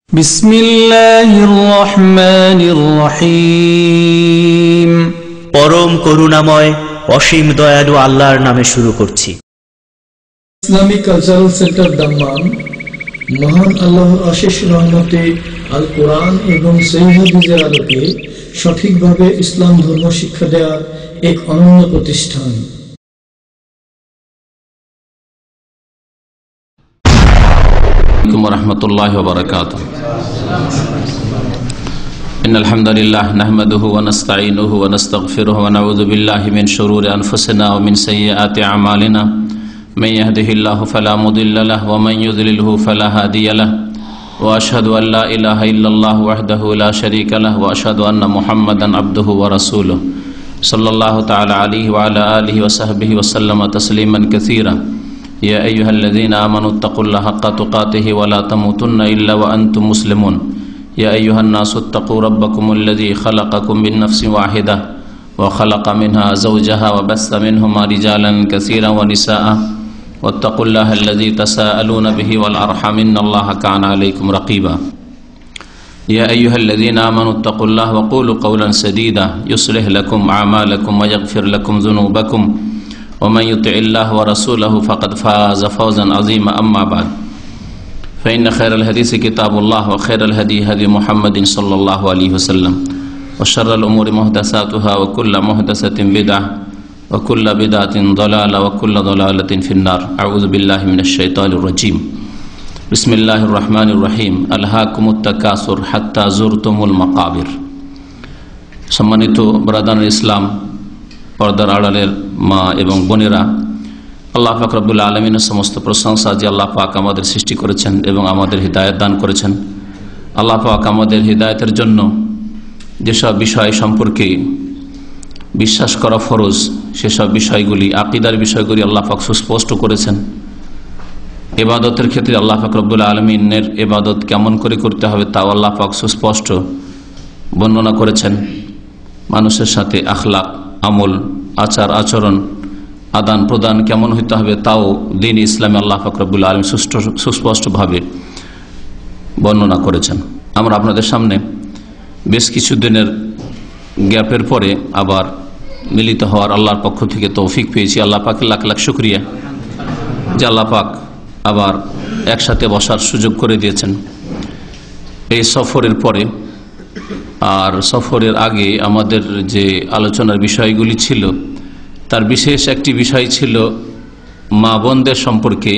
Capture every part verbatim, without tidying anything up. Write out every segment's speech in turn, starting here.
বিসমিল্লাহির রহমানির রহিম। পরম করুণাময় অসীম দয়ালু আল্লাহর নামে শুরু করছি। ইসলামিক কালচারাল সেন্টার দাম্মাম মহান আল্লাহর অশেষ রহমতে আল কোরআন এবং সহিহ হাদিসের আলোকে সঠিকভাবে ইসলাম ধর্ম শিক্ষা দেওয়ার এক অনন্য প্রতিষ্ঠান। রহমতুল্লাহি ওয়া বারাকাতুহু। ইন্নাল হামদালিল্লাহ নাহমাদুহু ওয়া নাস্তাঈনুহু ওয়া নাস্তাগফিরুহু ওয়া নাউযু বিল্লাহি মিন শুরুরি আনফুসিনা ওয়া মিন সাইয়্যাতি আমালিনা। মান ইয়াহদিহিল্লাহু ফালা মুদিল্লা লাহু ওয়া মান ইউদ্লিলহু ফালা হাদিয়া লাহু। ওয়া আশহাদু আল লা ইলাহা ইল্লাল্লাহ ওয়াহদাহু লা শারীকা লাহু ওয়া আশহাদু আন্না মুহাম্মাদান আবদুহু ওয়া রাসূলুহু সাল্লাল্লাহু তাআলা আলাইহি ওয়া আলা আলিহি ওয়া সাহবিহি ওয়া সাল্লামা তাসলিমান কাসীরা। ইয়া আইয়ুহাল্লাযীনা আমানু তাকুল্লাহা হাক্কা তুকাতিহি ওয়া লা তামুতুন্না ইল্লা ওয়া আনতুম মুসলিমুন। ইয়া আইয়ুহান নাসু তাকু রাব্বাকুমুল্লাযী খালাকাকুম মিন নাফসিন ওয়াহিদাহ ওয়া খালাকা মিনহা যাওজাহা ওয়া বাসসা মিনহুমা রিজালান কাসীরান ওয়া নিসাআ ওয়াত্তাকুল্লাহাল্লাযী তাসাআলুনা বিহি ওয়াল আরহাম ইন্নাল্লাহা কানা আলাইকুম রাকীবা। ইয়া আইয়ুহাল্লাযীনা আমানু তাকুল্লাহা ওয়া কুলু কাওলান সাদীদা ইউসলিহ লাকুম আ'মালাকুম ওয়া ইয়াগফির লাকুম যুনুবাকুম ومن يطع الله ورسوله فقد فاز فوزا عظيما أما بعد فإن خير الحديث كتاب الله وخير الهدي هدي محمد صلى الله عليه وسلم وشر الأمور محدثاتها وكل محدثة بدعة وكل بدعة ضلالة وكل ضلالة في النار. أعوذ بالله من الشيطان الرجيم. بسم الله الرحمن الرحيم. ألهاكم التكاثر حتى زرتم المقابر. সম্মানিত ব্রাদার ইসলাম, পর্দার আড়ালের মা এবং বোনেরা, আল্লাহ পাক রব্বুল আলামিনের সমস্ত প্রশংসা যে আল্লাহ পাক আমাদের সৃষ্টি করেছেন এবং আমাদের হিদায়াত দান করেছেন। আল্লাহ পাক আমাদের হিদায়াতের জন্য যেসব বিষয় সম্পর্কে বিশ্বাস করা ফরজ, সেসব বিষয়গুলি, আকিদার বিষয়গুলি আল্লাহ পাক সুস্পষ্ট করেছেন। ইবাদতের ক্ষেত্রে আল্লাহ পাক রব্বুল আলামিনের ইবাদত কেমন করে করতে হবে তাও আল্লাহ পাক সুস্পষ্ট বর্ণনা করেছেন। মানুষের সাথে আখলাক, আমল, আচার আচরণ, আদান প্রদান কেমন হইতে হবে তাও দ্বীন ইসলামে আল্লাহ পাক রব্বুল আলামিন সুস্পষ্টভাবে বর্ণনা করেছেন। আমরা আপনাদের সামনে বেশ কিছু দিনের গ্যাপের পরে আবার মিলিত হওয়ার আল্লাহর পক্ষ থেকে তৌফিক পেয়েছি। আল্লাহ পাকের লাখ লাখ শুকরিয়া যে আল্লাহ পাক আবার একসাথে বসার সুযোগ করে দিয়েছেন এই সফরের পরে। আর সফরের আগে আমাদের যে আলোচনার বিষয়গুলি ছিল তার বিশেষ একটি বিষয় ছিল মা বোনদের সম্পর্কে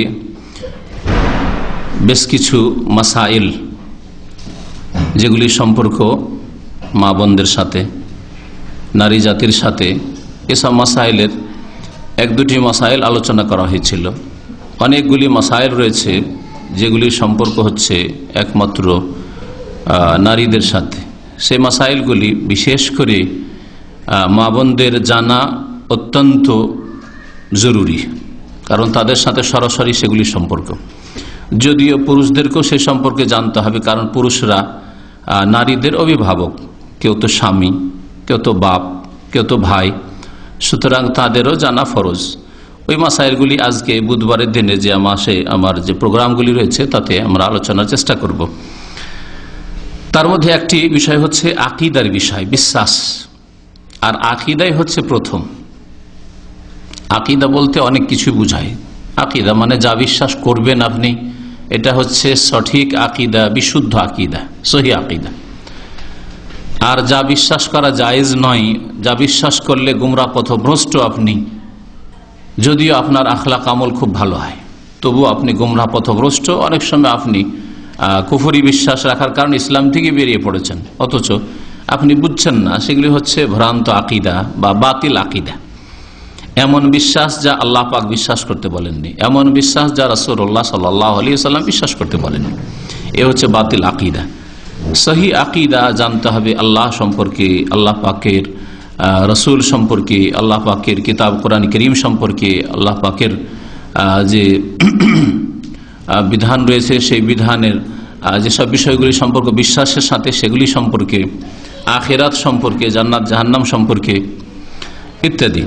বেশ কিছু মাসাইল, যেগুলি সম্পর্ক মা বোনদের সাথে, নারী জাতির সাথে, এসব মাসাইলের এক দুটি মাসাইল আলোচনা করা হয়েছিল। অনেকগুলি মাসাইল রয়েছে যেগুলির সম্পর্ক হচ্ছে একমাত্র নারীদের সাথে। সেই মাসাইলগুলি বিশেষ করে মা বোনদের জানা অত্যন্ত জরুরি, কারণ তাদের সাথে সরাসরি সেগুলি সম্পর্ক। যদিও পুরুষদেরকেও সে সম্পর্কে জানতে হবে, কারণ পুরুষরা নারীদের অভিভাবক, কেউ তো স্বামী, কেউ তো বাপ, কেউ তো ভাই, সুতরাং তাদেরও জানা ফরজ। ওই মাসাইলগুলি আজকে বুধবারের দিনে যে মাসে আমার যে প্রোগ্রামগুলি রয়েছে তাতে আমরা আলোচনার চেষ্টা করব। তার মধ্যে একটি বিষয় হচ্ছে আকিদার বিষয়, বিশ্বাস। আর আকিদাই হচ্ছে প্রথম। আকিদা বলতে অনেক কিছু বুঝায়। আকিদা মানে যা বিশ্বাস করবেন আপনি, এটা হচ্ছে সঠিক আকিদা, বিশুদ্ধ আকিদা, সহি আকিদা। আর যা বিশ্বাস করা জায়েজ নয়, যা বিশ্বাস করলে গুমরাহ পথভ্রষ্ট আপনি, যদিও আপনার আখলাক আমল খুব ভালো হয়, তবু আপনি গুমরাহ পথভ্রষ্ট। অনেক সময় আপনি কুফরি বিশ্বাস রাখার কারণে ইসলাম থেকে বেরিয়ে পড়েছেন, অথচ আপনি বুঝছেন না সেগুলি হচ্ছে ভ্রান্ত আকিদা বা বাতিল আকিদা। এমন বিশ্বাস যা আল্লাহ পাক বিশ্বাস করতে বলেননি, এমন বিশ্বাস যা রাসূলুল্লাহ সাল্লাল্লাহু আলাইহি ওয়াসাল্লাম বিশ্বাস করতে বলেননি, এ হচ্ছে বাতিল আকিদা। সহি আকিদা জানতে হবে আল্লাহ সম্পর্কে, আল্লাহ পাকের রসুল সম্পর্কে, আল্লাহ পাকের কিতাব কোরআন কারীম সম্পর্কে, আল্লাহ পাকের যে বিধান রয়েছে সেই বিধানের যেসব বিষয়গুলি সম্পর্কে বিশ্বাসের সাথে সেগুলি সম্পর্কে, আখিরাত সম্পর্কে, জান্নাত জাহান্নাম সম্পর্কে ইত্যাদি।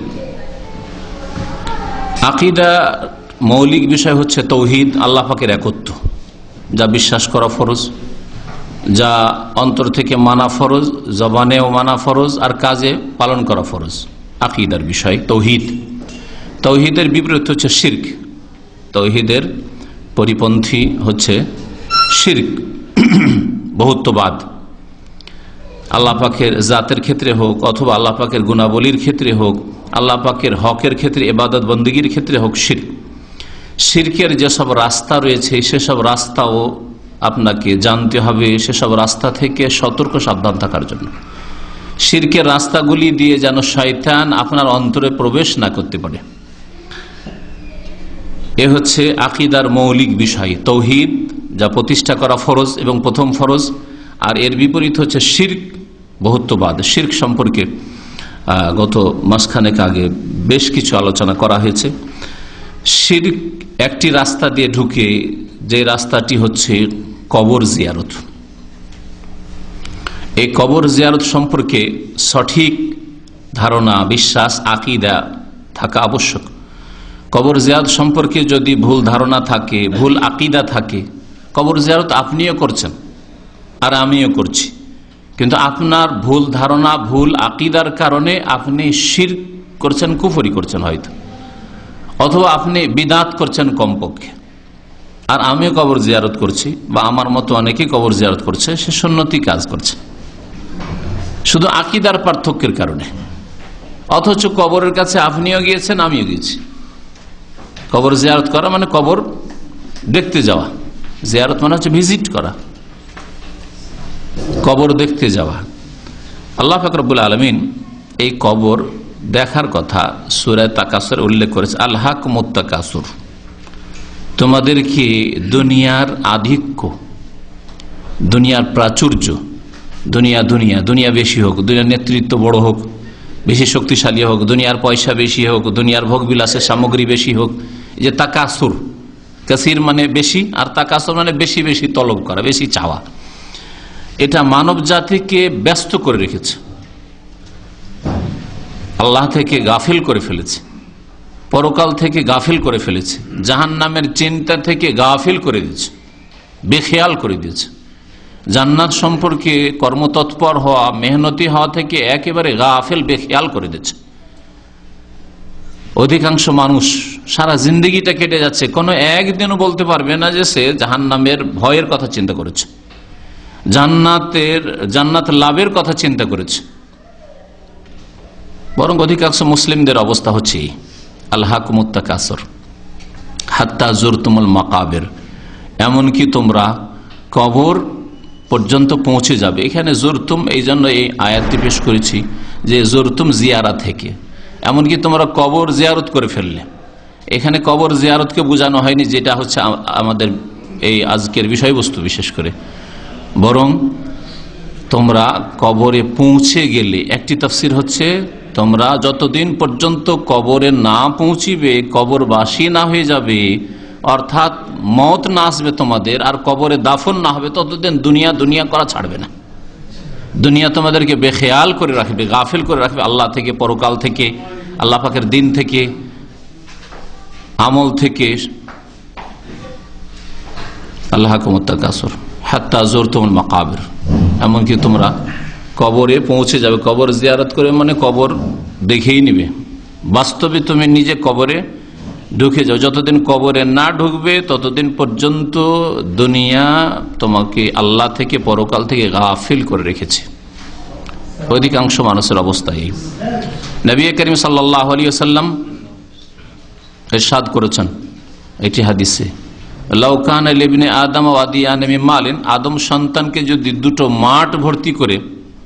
আকিদা মৌলিক বিষয় হচ্ছে তৌহিদ, আল্লাহ পাকের একত্ব, যা বিশ্বাস করা ফরজ। যা অন্তর থেকে মানা ফরজ, জবানেও মানা ফরজ, আর কাজে পালন করা ফরজ। আকীদার বিষয় তাওহীদ। তাওহীদের বিপরীত হচ্ছে শিরক। তাওহীদের পরিপন্থী হচ্ছে শিরক, বহুত্ববাদ। আল্লাহ পাকের জাতের ক্ষেত্রে হোক অথবা আল্লাহ পাকের গুণাবলীর ক্ষেত্রে হোক, আল্লাহ পাকের হকের ক্ষেত্রে, ইবাদত বন্দেগীর ক্ষেত্রে হোক, শিরক। শিরকের যেসব রাস্তা রয়েছে সেসব রাস্তাও আপনাকে জানতে হবে, সেসব রাস্তা থেকে সতর্ক সাবধান থাকার জন্য। শিরকের রাস্তাগুলি দিয়ে যেন শয়তান আপনার অন্তরে প্রবেশ না করতে পারে। এ হচ্ছে আকীদার মৌলিক বিষয়, তাওহীদ, যা প্রতিষ্ঠা করা ফরজ এবং প্রথম ফরজ। আর এর বিপরীত হচ্ছে শিরক, বহুত্ববাদ। শিরক সম্পর্কে গত মাসখানেক আগে বেশ কিছু আলোচনা করা হয়েছে। শিরক একটি রাস্তা দিয়ে ঢুকে, যে রাস্তাটি হচ্ছে কবর জিয়ারত। এই কবর জিয়ারত সম্পর্কে সঠিক ধারণা, বিশ্বাস, আকীদা থাকা আবশ্যক। কবর জিয়ারত সম্পর্কে যদি ভুল ধারণা থাকে, ভুল আকীদা থাকে, কবর জিয়ারত আপনিও করছেন আর আমিও করছি, কিন্তু আপনার ভুল ধারণা, ভুল আকীদার কারণে আপনি শিরক করছেন, কুফরি করছেন হয়তো, অথবা আপনি বিদাত করছেন কমপক্ষে। আর আমিও কবর জিয়ারত করছি, বা আমার মতো অনেকেই কবর জিয়ারত করছে, সে সুন্নতি কাজ করছে, শুধু আকীদার পার্থক্যের কারণে। অথচ কবরের কাছে আপনিও গিয়েছেন, আমিও গিয়েছি। কবর জিয়ারত করা মানে কবর দেখতে যাওয়া, জিয়ারত মানে হচ্ছে ভিজিট করা, কবর দেখতে যাওয়া। আল্লাহ পাক রব্বুল আলামিন এই কবর দেখার কথা সূরা তাকাসুর উল্লেখ করেছে, আলহাকুমুত তাকাসুর, তোমাদেরকে দুনিয়ার আধিক্য, দুনিয়ার প্রাচুর্য, দুনিয়া দুনিয়া দুনিয়া বেশি হোক, দুনিয়ার নেতৃত্ব বড় হোক, বেশি শক্তিশালী হোক, দুনিয়ার পয়সা বেশি হোক, দুনিয়ার ভোগ বিলাসের সামগ্রী বেশি হোক, এই যে তাকাসুর, কাসির মানে বেশি, আর তাকাসুর মানে বেশি বেশি তলব করা, বেশি চাওয়া। এটা মানব জাতিকে ব্যস্ত করে রেখেছে, আল্লাহ থেকে গাফিল করে ফেলেছে, পরকাল থেকে গাফিল করে ফেলেছে, জাহান্নামের চিন্তা থেকে গাফিল করে দিয়েছে, বেখেয়াল করে দিয়েছে। জান্নাত সম্পর্কে কর্মতৎপর হওয়া, মেহনতি হওয়া থেকে একেবারে গাফিল, বেখেয়াল করে দিয়েছে। অধিকাংশ মানুষ সারা জিন্দগিটা কেটে যাচ্ছে, কোনো একদিনও বলতে পারবে না যে সে জাহান্নামের ভয়ের কথা চিন্তা করেছে, জান্নাতের জান্নাত লাভের কথা চিন্তা করেছে। বরং অধিকাংশ মুসলিমদের অবস্থা হচ্ছে আলহাকুমুত তাকাসুর হাত্তা জুরতুমুল মাকাবির, এমনকি তোমরা কবর পর্যন্ত পৌঁছে যাবে। এখানে জুরতুম এই জন্য এই আয়াতটি পেশ করেছি যে জুরতুম জিয়ারা থেকে, এমনকি তোমরা কবর জিয়ারত করে ফেললে। এখানে কবর জিয়ারতকে বোঝানো হয়নি যেটা হচ্ছে আমাদের এই আজকের বিষয়বস্তু বিশেষ করে, বরং তোমরা কবরে পৌঁছে গেলে। একটি তাফসির হচ্ছে তোমরা যতদিন পর্যন্ত কবরে না পৌঁছিবে, কবরবাসী না হয়ে যাবে, অর্থাৎ মত না আসবে তোমাদের, আর কবরে দাফন না হবে, ততদিন দুনিয়া দুনিয়া করা ছাড়বে না। দুনিয়া তোমাদেরকে বেখেয়াল করে রাখবে, গাফিল করে রাখবে আল্লাহ থেকে, পরকাল থেকে, আল্লাহ পাকের দিন থেকে, আমল থেকে। আল্লাহকুমুত তাকাসুর হাত্তা জুরতুমুল মাকাবির, এমনকি তোমরা কবরে পৌঁছে যাবে। কবর জিয়ারত করে মানে কবর দেখেই নিবে, বাস্তবে তুমি নিজে কবরে ঢুকে যাও। যতদিন কবরে না ঢুকবে ততদিন পর্যন্ত দুনিয়া তোমাকে আল্লাহ থেকে, পরকাল থেকে গাফিল করে রেখেছে। অধিকাংশ মানুষের অবস্থা এই। নবী করিম সাল্লাল্লাহু আলাইহি ওয়াসাল্লাম ইরশাদ করেছেন এটি হাদিসে, লাউ কানা লিবনে আদম ওয়াদিয়ান মিন মালিন, আদম সন্তানকে যদি দুটো মাঠ ভর্তি করে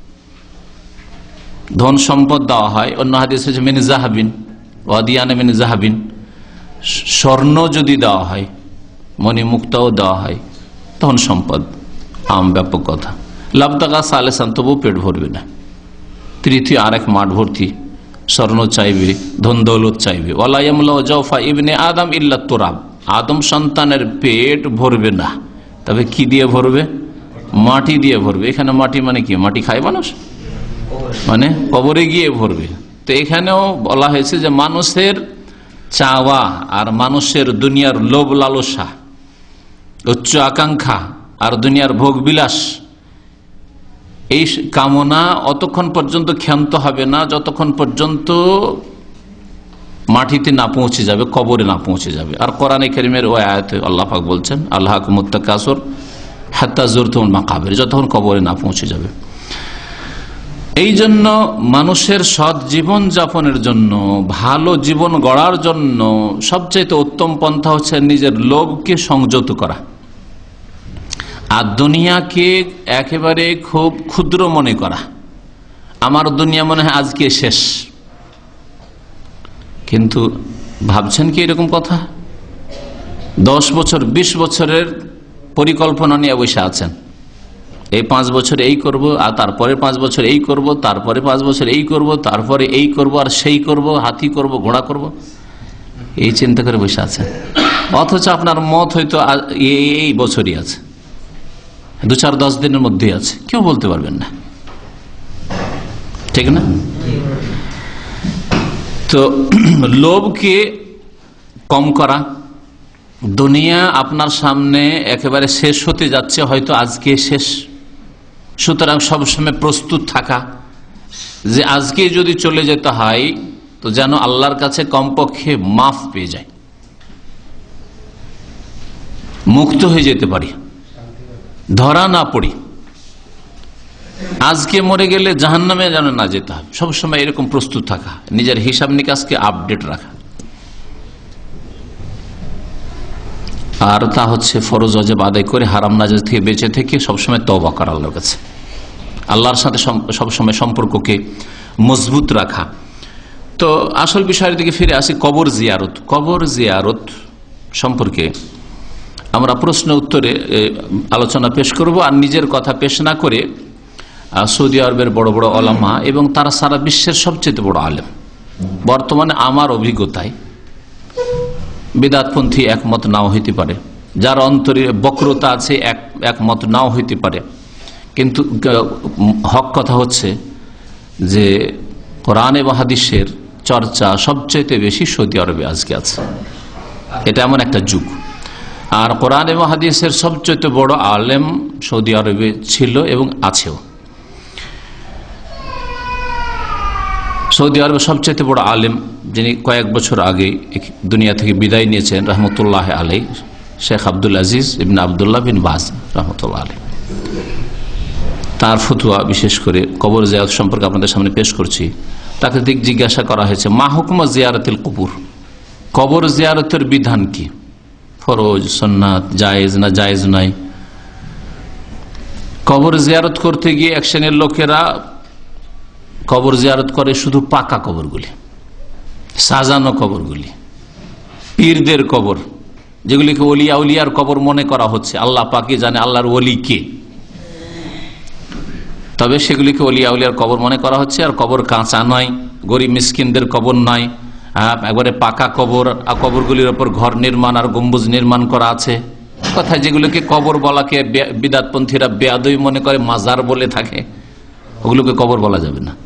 ধন সম্পদ দেওয়া হয়, অন্য হাদিস হচ্ছে মিন জাহাবিন, ওয়াদিয়ান মিন জাহাবিন, স্বর্ণ যদি দেওয়া হয়, মণি মুক্তাও দেওয়া হয়, ধন সম্পদ, আম ব্যাপক কথা, লাবতাগা সালেসান, তবু পেট ভরবে না। তৃতীয় আরেক মাঠ ভর্তি স্বর্ণ চাইবে, ধন দৌলত চাইবে। ওয়ালা ইয়ামলাউ জাওফা ইবনে আদম ইল্লা তুরাব, আদম সন্তানের পেট ভরবে না, তবে কি দিয়ে ভরবে? মাটি দিয়ে ভরবে। এখানে মাটি মানে কি? মাটি খায় মানুষ, মানে কবরে গিয়ে ভরবে। তো এখানেও বলা হয়েছে যে মানুষের চাওয়া আর মানুষের দুনিয়ার লোভ লালসা, উচ্চ আকাঙ্ক্ষা আর দুনিয়ার ভোগ বিলাস, এই কামনা অতক্ষণ পর্যন্ত ক্ষান্ত হবে না যতক্ষণ পর্যন্ত মাটিতে না পৌঁছে যাবে, কবরে না পৌঁছে যাবে। আর কোরআনে কারীমের ওই আয়াতে আল্লাহ পাক বলছেন, আল্লাহকুমুত তাকাসুর হাত্তা যুরতুমুল মাকাবির, যতক্ষণ কবরে না পৌঁছে যাবে। এই জন্য মানুষের সৎ জীবন যাপনের জন্য, ভালো জীবন গড়ার জন্য সবচেয়ে উত্তম পন্থা হচ্ছে নিজের লোভকে সংযত করা, আর দুনিয়াকে একেবারে খুব ক্ষুদ্র মনে করা। আমার দুনিয়া মনে হয় আজকে শেষ, কিন্তু ভাবছেন কি এরকম কথা? দশ বছর বিশ বছরের পরিকল্পনা নিয়ে বসে আছেন, এই পাঁচ বছর এই করব, আর তারপরে পাঁচ বছর এই করব, তারপরে পাঁচ বছর এই করব, তারপরে এই করব, আর সেই করব, হাতি করব, ঘোড়া করব, এই চিন্তা করে বসে আছেন। অথচ আপনার মত হয়তো এই বছরই আছে, দু চার দশ দিনের মধ্যে আছে, কেউ বলতে পারবেন না, ঠিক না? তো লোভকে কম করা, দুনিয়া আপনার সামনে একেবারে শেষ হতে যাচ্ছে, হয়তো আজকে শেষ, সুতরাং সবসময় প্রস্তুত থাকা যে আজকে যদি চলে যেতে হয় তো যেন আল্লাহর কাছে কমপক্ষে মাফ পেয়ে যায়, মুক্ত হয়ে যেতে পারি, ধরা না পড়ি। আজকে মরে গেলে জাহান্নামে যেন না যেতে হবে, সবসময় এরকম প্রস্তুত থাকা, নিজের হিসাব নিকাশকে আপডেট রাখা। আর তা হচ্ছে ফরজ ওয়াজিব আদায় করে হারাম নাজায়েজ থেকে বেঁচে থেকে সবসময় তওবা করা আল্লাহর কাছে, আল্লাহর সাথে সবসময় সম্পর্ককে মজবুত রাখা। তো আসল বিষয়ের দিকে ফিরে আসি, কবর জিয়ারত। কবর জিয়ারত সম্পর্কে আমরা প্রশ্ন উত্তরে আলোচনা পেশ করব, আর নিজের কথা পেশ না করে সৌদি আরবের বড় বড় ওলামা এবং তারা সারা বিশ্বের সবচেয়ে বড় আলেম, বর্তমানে আমার অভিজ্ঞতায় বিদআতপন্থী একমত নাও হইতে পারে, যার অন্তরে বক্রতা আছে এক একমত নাও হইতে পারে, কিন্তু হক কথা হচ্ছে যে কোরআন এবং হাদিসের চর্চা সবচেয়ে বেশি সৌদি আরবে আজকে আছে। এটা এমন একটা যুগ, আর কোরআন এবং হাদিসের সবচেয়ে বড় আলেম সৌদি আরবে ছিল এবং আছেও। সৌদি আরবের সবচেয়ে বড় আলেম যিনি কয়েক বছর আগে দুনিয়া থেকে বিদায় নিয়েছেন রহমতুল্লাহ আলাই, শেখ আব্দুল আজিজ ইবনে আবদুল্লাহ বিন বাজ রহমতুল্লাহ আলাই, তার ফতোয়া বিশেষ করে কবর জিয়ারত সম্পর্কে আপনাদের সামনে পেশ করছি। তাকে দিক জিজ্ঞাসা করা হয়েছে, মা হুকমা জিয়ারতুল কুবুর, কবর জিয়ারতের বিধান কি, ফরজ সুন্নাত, জায়েজ না জায়েজ নাই? কবর জিয়ারত করতে গিয়ে এক শ্রেণীর লোকেরা কবর জিয়ারত করে শুধু পাকা কবরগুলি, সাজানো কবরগুলি, পীরদের কবর, যেগুলিকে ওলিয়া উলিয়ার কবর মনে করা হচ্ছে। আল্লাহ পাকই জানে আল্লাহর ওলি কে, তবে সেগুলিকে ওলিয়া উলিয়ার কবর মনে করা হচ্ছে। আর কবর কাঁচা নয়, গরিব মিসকিনদের কবর নয়, একবারে পাকা কবর। আর কবরগুলির ওপর ঘর নির্মাণ আর গম্বুজ নির্মাণ করা আছে। কথায় যেগুলোকে কবর বলাকে বিদআতপন্থীরা বেয়াদবি মনে করে, মাজার বলে থাকে, ওগুলোকে কবর বলা যাবে না।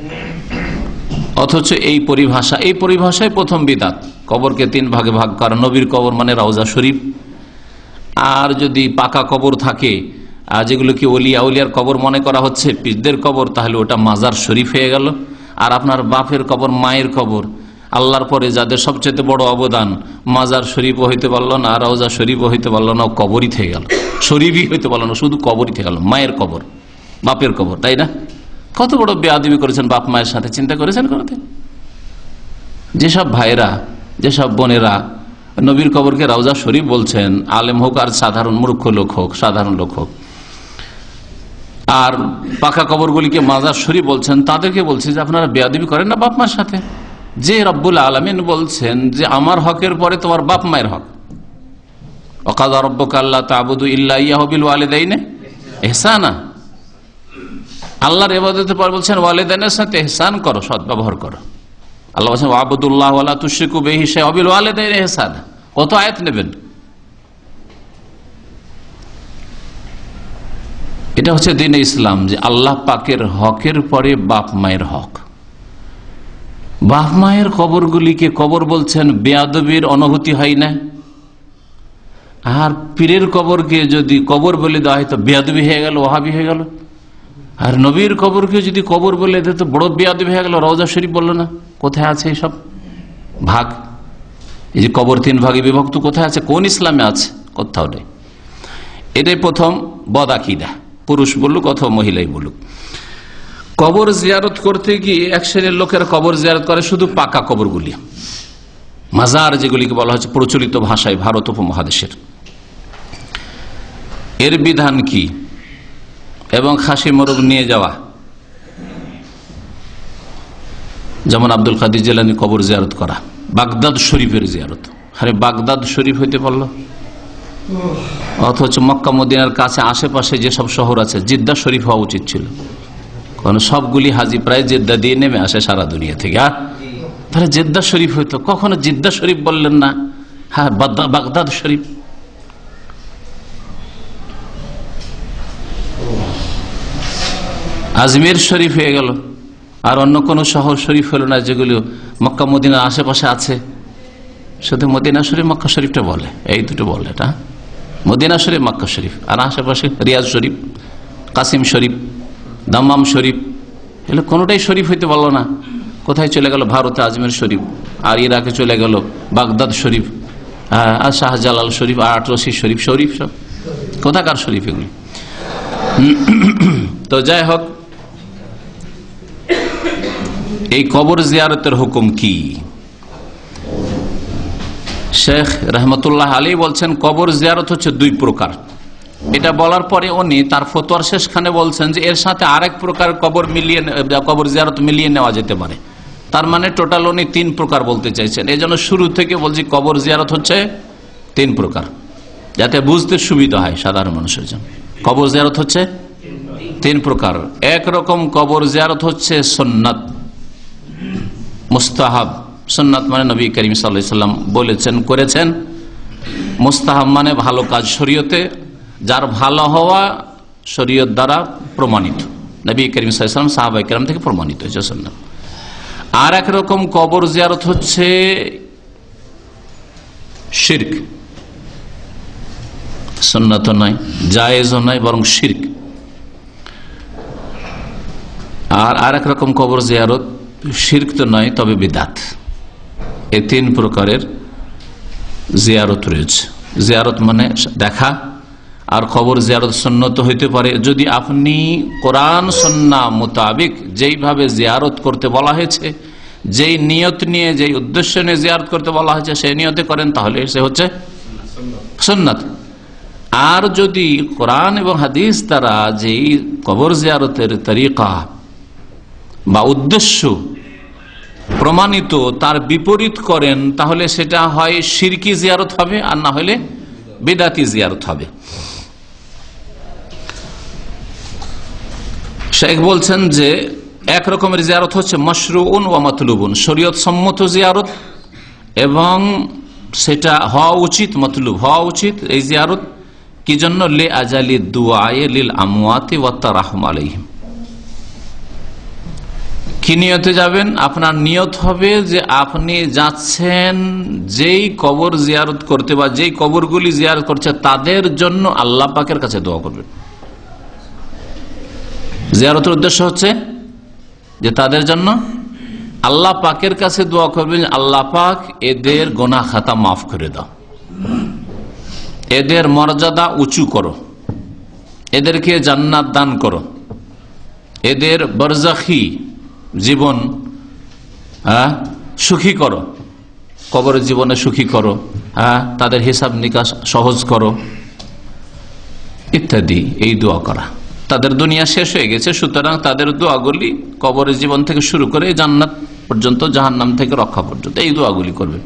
অথচ এই পরিভাষা এই পরিভাষায় প্রথম বিদআত। কবরকে তিন ভাগে ভাগ করা, নবীর কবর মানে রওজা শরীফ, আর যদি পাকা কবর থাকে আর যেগুলোকে ওলিয়া উলিয়ার কবর মনে করা হচ্ছে, পীরদের কবর, তাহলে ওটা মাজার শরীফ হয়ে গেল। আর আপনার বাপের কবর, মায়ের কবর, আল্লাহর পরে যাদের সবচেয়ে বড় অবদান, মাজার শরীফও হইতে পারল না, রওজা শরীফও হইতে পারল না, কবরই থেকে গেল, শরীফই হইতে পারল না, শুধু কবরই থেকে গেল, মায়ের কবর, বাপের কবর। তাই না? কত বড় বেয়াদবি করেছেন বাপ মায়ের সাথে, চিন্তা করেছেন কোনদিন? যেসব ভাইরা, যেসব বোনেরা নবীর কবরকে রওজা শরীফ বলছেন, আলেম হোক আর সাধারণ মূর্খ লোক হোক, সাধারণ লোক হোক, আর পাকা কবরগুলিকে মাজার শরীফ বলছেন, তাদেরকে বলছে যে আপনারা বেয়াদবি করেন না বাপ মায়ের সাথে। যে রব্বুল আলামিন বলছেন যে আমার হকের পরে তোমার বাপ মায়ের হক, ওয়াকাযা রাব্বুকা আল্লা তা'বুদু ইল্লা ইয়্যাহু বিল ওয়ালিদাইনি ইহসানা, আল্লাহর ইবাদতের পর বলছেন ওয়ালিদাইনের সাথে ইহসান করো, সৎ ব্যবহার করো। আল্লাহ বলছেন ওয়াবুদুল্লাহ ওয়া লা তুশরিকু বিহি শাইআন ওয়া বিল ওয়ালিদাইনি ইহসানা। কত আয়াত নেবেন? এটা হচ্ছে দ্বীনে ইসলাম, যে আল্লাহ পাকের হকের পরে বাপ মায়ের হক। বাপ মায়ের কবরগুলিকে কবর বলছেন, বেয়াদবির অনুভূতি হয় না? আর পীরের কবরকে যদি কবর বলে দেওয়া হয় তো বেয়াদবি হয়ে গেল, ওহাবি হয়ে গেল। আর নবীর কবরকে যদি কবর বলে, এদের তো বড় বেয়াদবি হয়ে গেল। রওজা শরীফ বললো না, কোথায় আছে এইসব ভাগ? এই যে কবর তিন ভাগে বিভক্ত কোথায় আছে? কোন ইসলামে আছে? কোথাও নেই। এটাই প্রথম বদ আকীদা, পুরুষ বলুক অথবা মহিলাই বলুক। কবর জিয়ারত করতে গিয়ে এক শ্রেণীর লোকের কবর জিয়ারত করে শুধু পাকা কবরগুলি, মাজার যেগুলিকে বলা হচ্ছে প্রচলিত ভাষায় ভারত উপমহাদেশের। এর বিধান কি? এবং খাসি মোরগ নিয়ে যাওয়া, যেমন আব্দুল কাদের জিলানী কবর জিয়ারত করা, বাগদাদ শরীফের জিয়ারত। আরে বাগদাদ শরীফ হইতে পারল, অথচ মক্কা মদিনার কাছে আশেপাশে যেসব শহর আছে জিদ্দা শরীফ হওয়া উচিত ছিল। কারণ সবগুলি হাজি প্রায় জেদ্দা দিয়ে নেমে আসে সারা দুনিয়া থেকে। আর তাহলে জেদ্দা শরীফ হইতো, কখনো জিদ্দা শরীফ বললেন না, হ্যাঁ বাগদাদ শরীফ। আজমির শরীফ হয়ে গেল, আর অন্য কোন শহর শরীফ হলো না যেগুলো মক্কা মদিনার আশেপাশে আছে। শুধু মদিনা শরীফ মক্কা শরীফটা বলে, এই দুটো বলে, এটা মদিনা শরীফ মক্কা শরীফ, আর আশেপাশে রিয়াজ শরীফ, কাসিম শরীফ, দাম্মাম শরীফ, এগুলো কোনোটাই শরীফ হইতে পারলো না। কোথায় চলে গেল? ভারতে আজমের শরীফ, আর ইরাকে চলে গেল বাগদাদ শরীফ, আর শাহজালাল শরীফ, আর আটরশি শরীফ। শরীফ সব কোথাকার শরীফ এগুলি? তো যাই হোক, এই কবর জিয়ারতের হুকুম কি? শেখ রহমতুল্লাহ আলী বলছেন কবর জিয়ারত হচ্ছে দুই প্রকার। এটা বলার পরে উনি তার ফতোয়ার শেষখানে বলছেন যে এর সাথে আরেক প্রকার কবর মিলিয়ে কবর জিয়ারত মিলিয়ে নেওয়া যেতে পারে। তার মানে টোটাল উনি তিন প্রকার বলতে চাইছেন। এই জন্য শুরু থেকে বলছি কবর জিয়ারত হচ্ছে তিন প্রকার, যাতে বুঝতে সুবিধা হয় সাধারণ মানুষের জন্য। কবর জিয়ারত হচ্ছে তিন প্রকার। এক রকম কবর জিয়ারত হচ্ছে সুন্নাত, মুস্তাহাব। সুন্নাত মানে নবী করিম সাল্লাল্লাহু আলাইহি ওয়াসাল্লাম বলেছেন, করেছেন। মুস্তাহাব মানে ভালো কাজ, শরীয়তে যার ভালো হওয়া শরীয়ত দ্বারা প্রমাণিত, নবী করিম সাল্লাল্লাহু আলাইহি ওয়াসাল্লাম সাহাবায়ে কেরাম থেকে প্রমাণিত হয়েছে সুন্নাত। আর এক রকম কবর জিয়ারত হচ্ছে শিরক, সুন্নাতও নয়, জায়েজও নয়, বরং শিরক। আর আরেক রকম কবর জিয়ারত শিরক তো নয়, তবে বিদআত। এই তিন প্রকারের জিয়ারত রয়েছে। জিয়ারত মানে দেখা, আর কবর জিয়ারত সুন্নত হইতে পারে যদি আপনি কোরআন সুন্নাহ মোতাবেক যেইভাবে জিয়ারত করতে বলা হয়েছে, যেই নিয়ত নিয়ে, যেই উদ্দেশ্য নিয়ে জিয়ারত করতে বলা হয়েছে সেই নিয়তে করেন, তাহলে সে হচ্ছে সুন্নাত। আর যদি কোরআন এবং হাদিস দ্বারা যেই কবর জিয়ারতের তরিকা বা উদ্দেশ্য প্রমাণিত তার বিপরীত করেন, তাহলে সেটা হয় শিরকি জিয়ারত হবে, আর না হলে বিদআতি জিয়ারত হবে। শেখ বলছেন যে এক রকমের জিয়ারত হচ্ছে মাশরুউন ওয়া মাতলুবুন, শরীয়ত সম্মত জিয়ারত, এবং সেটা হওয়া উচিত, মতলুব হওয়া উচিত। এই জিয়ারত কি জন্য? লে আজালি দুআয়ে লিল আমওয়াতি ওয়া তারাহুম আলাইহিম। কি নিয়তে যাবেন? আপনার নিয়ত হবে যে আপনি যাচ্ছেন যেই কবর জিয়ারত করতে বা যেই কবরগুলি জিয়ারত করছে তাদের জন্য আল্লাহ পাকের কাছে দোয়া করবেন। জিয়ারতের উদ্দেশ্য হচ্ছে যে তাদের জন্য আল্লাহ পাকের কাছে দোয়া করবেন, আল্লাহ পাক এদের গুনাহ খাতা মাফ করে দাও, এদের মর্যাদা উঁচু করো, এদেরকে জান্নাত দান করো, এদের বরজাখী জীবন হ্যাঁ সুখী করো, কবরের জীবনে সুখী করো, হ্যাঁ তাদের হিসাব নিকাশ সহজ করো ইত্যাদি। এই দোয়া করা, তাদের দুনিয়া শেষ হয়ে গেছে, সুতরাং তাদের দোয়াগুলি কবরের জীবন থেকে শুরু করে জান্নাত পর্যন্ত, জাহান্নাম থেকে রক্ষা পর্যন্ত এই দোয়াগুলি করবে।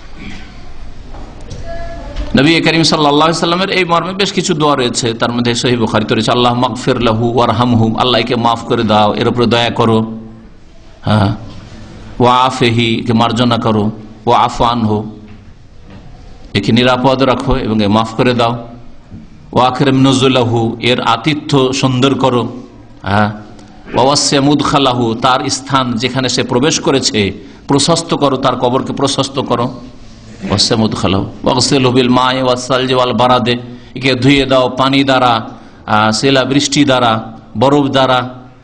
নবী করিম সাল্লাল্লাহু আলাইহি সাল্লামের এই মর্মে বেশ কিছু দোয়া রয়েছে, তার মধ্যে সহিহ বুখারীতে রয়েছে আল্লাহ মাগফির লাহু ওয়ারহামহু, আল্লাহকে মাফ করে দাও, এর উপরে দয়া করো, হ্যাঁ ওয়া আফিহি, কে মার্জনা করো, ওয়া আফু আনহু, একে নিরাপদ রাখো এবং এ মাফ করে দাও, ওয়া আকরিম নুজুলাহু, এর আতিথ্য সুন্দর করো, হ্যাঁ ওয়া ওয়াসসি মুদখালাহু, তার স্থান যেখানে সে প্রবেশ করেছে প্রশস্ত করো, তার কবরকে প্রশস্ত করো, ওয়াসসি মুদখালাহু ওয়াগসিলহু বিল মা'i ওয়াস সালজি ওয়াল বারাদে, একে ধুয়ে দাও পানি দ্বারা, শিলা বৃষ্টি দ্বারা, বরফ দ্বারা,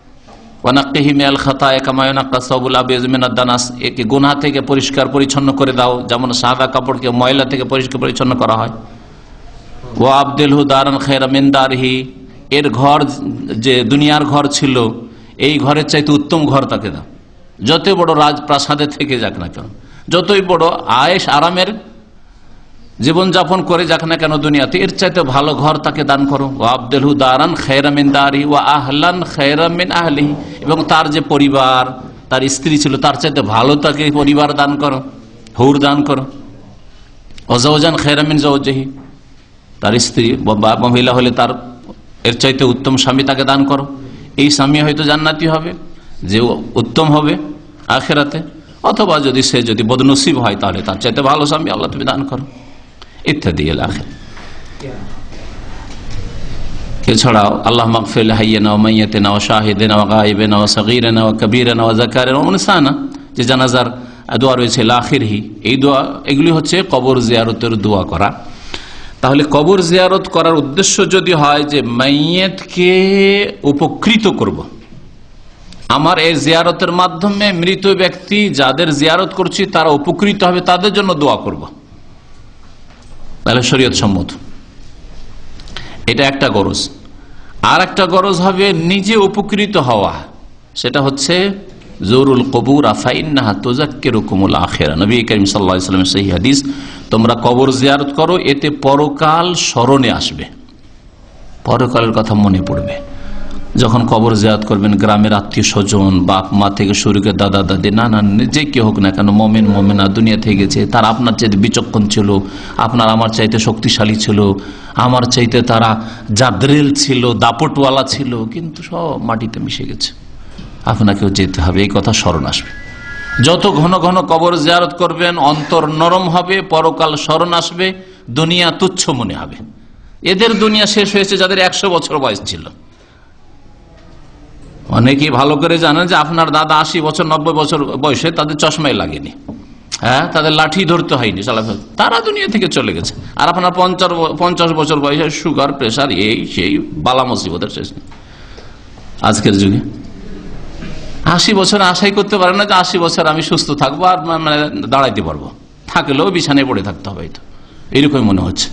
ওয়ানাক্কিহি মিনাল খাতায়া কামা ইউনাক্কা সাওবুল আবিয়াযু মিনাদ দানাস, একে গুনাহ থেকে পরিষ্কার পরিচ্ছন্ন করে দাও যেমন সাদা কাপড়কে ময়লা থেকে পরিষ্কার পরিচ্ছন্ন করা হয়। ওয়া আবদিলহু দারান খায়রাম মিন দারিহি, এর ঘর যে দুনিয়ার ঘর ছিল এই ঘরের চাইতে উত্তম ঘর তাকে দাও। যতই বড় রাজপ্রাসাদে থেকে যাক না কেন, যতই বড় আয়েশ আরামের জীবনযাপন করে যাক না কেন দুনিয়াতে, এর চাইতে ভালো ঘর তাকে দান করো। ওয়া আবদিলহু দারান খায়রাম মিন দারিহি ওয়া আহলান খায়রাম মিন আহলিহি, এবং তার যে পরিবার তার স্ত্রী ছিল তার চাইতে ভালো তাকে পরিবার দান করো, হুর দান করো। ওয়া যাওজান খায়রাম মিন যাওজিহি, তার স্ত্রী বা মহিলা হলে তার এর চাইতে উত্তম স্বামী তাকে দান করো। এই স্বামী হয়তো জান্নাতি হবে, যে উত্তম হবে আখিরাতে, অথবা যদি সে যদি বদনসিব হয় তাহলে তার চাইতে ভালো স্বামী আল্লাহ তুমি দান করো, ইত্যাদি। এছাড়াও আল্লাহ মাগফির লিহাইয়িনা ওয়া মাইয়িতিনা ওয়া শাহিদিনা ওয়া গায়িবিনা ওয়া সাগীরিনা ওয়া কাবীরিনা ওয়া যাকারিনা ওয়া মুনসানা, যে জানাজার দোয়া রয়েছে আখিরহি, এই দোয়া এগুলি হচ্ছে কবর জিয়ারতের দোয়া করা। তাহলে কবর জিয়ারত করার উদ্দেশ্য যদি হয় যে মাইয়িতকে উপকৃত করব, আমার এই জিয়ারতের মাধ্যমে মৃত ব্যক্তি যাদের জিয়ারত করছি তারা উপকৃত হবে, তাদের জন্য দোয়া করব, তাহলে শরীয়ত সম্মত। এটা একটা গরজ। আর একটা গরজ হবে নিজে উপকৃত হওয়া, সেটা হচ্ছে জুরুল কবুর ফাইন্নাহা তুযাক্কিরুকুমুল আখিরা। নবী করিম সাল্লাল্লাহু আলাইহি ওয়াসাল্লামের সহিহ হাদিস, তোমরা কবর জিয়ারত করো, এতে পরকাল স্মরণে আসবে, পরকালের কথা মনে পড়বে। যখন কবর জিয়ারত করবেন গ্রামের আত্মীয় স্বজন, বাপ মা থেকে শুরু করে দাদা দাদি নানা যে কেউ হোক না কেন, মোমেন মোমেনা দুনিয়া থেকে গেছে, তারা আপনার চাইতে বিচক্ষণ ছিল, আপনার আমার চাইতে শক্তিশালী ছিল, আমার চাইতে তারা জাদরেল ছিল, দাপটওয়ালা ছিল, কিন্তু সব মাটিতে মিশে গেছে, আপনাকেও যেতে হবে, এই কথা স্মরণ আসবে। যত ঘন ঘন কবর জিয়ারত করবেন অন্তর নরম হবে, পরকাল স্মরণ আসবে, দুনিয়া তুচ্ছ মনে হবে। এদের দুনিয়া শেষ হয়েছে যাদের একশো বছর বয়স ছিল। অনেকেই ভালো করে জানেন যে আপনার দাদা আশি বছর নব্বই বছর বয়সে তাদের চশমাই লাগেনি, হ্যাঁ, তাদের লাঠি ধরতে হয়নি, তারা দুনিয়া থেকে চলে গেছে। আর আপনার পঞ্চাশ পঞ্চাশ বছর বয়সে সুগার প্রেশার এই সেই বালা মুসিবতের শেষ নেই আজকের যুগে। আশি বছর আশাই করতে পারে না যে আশি বছর আমি সুস্থ থাকবো আর মানে দাঁড়াইতে পারবো, থাকলেও বিছানায় পড়ে থাকতে হবে, তো এইরকম মনে হচ্ছে।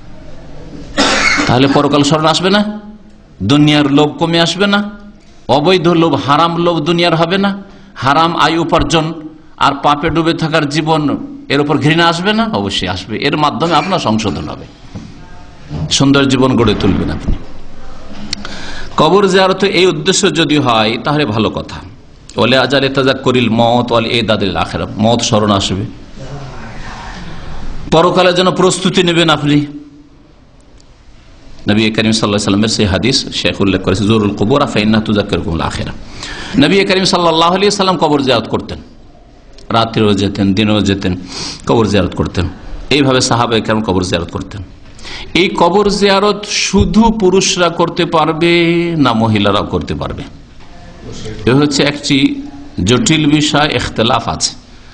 তাহলে পরকাল স্মরণ আসবে না, দুনিয়ার লোভ কমে আসবে না, অবৈধ লোভ হারাম লোভ দুনিয়ার হবে না, হারাম আয় উপার্জন আর পাপে ডুবে থাকার জীবন এর উপর ঘৃণা আসবে না, অবশ্যই আসবে। এর মাধ্যমে আপনার সংশোধন হবে, সুন্দর জীবন গড়ে তুলবেন আপনি। কবর জিয়ারত এই উদ্দেশ্য যদি হয় তাহলে ভালো কথা। ওয়ালে আজালে তাযাক্কুরিল মউত ওয়াল ইদাদিল আখিরাহ, মউত স্মরণ আসবে, পরকালের জন্য প্রস্তুতি নেবেন আপনি। নবী করিম সাল্লাল্লাহু আলাইহি ওয়াসাল্লামের সেই হাদিস শেখ উল্লেখ করেছে, জুরুল কুবুর ফাইন্নাহা তুযাক্কিরুকুমুল আখিরাহ। নবী করিম সাল্লাল্লাহু আলাইহি ওয়াসাল্লাম কবর জিয়ারত করতেন, রাত্রেও যেতেন, দিনেও যেতেন, কবর জিয়ারত করতেন। এইভাবে সাহাবায়ে কেরাম কবর জিয়ারত করতেন। এই কবর জিয়ারত শুধু পুরুষরা করতে পারবে না মহিলারাও করতে পারবে, এ হচ্ছে একটি জটিল বিষয়, ইখতিলাফ আছে।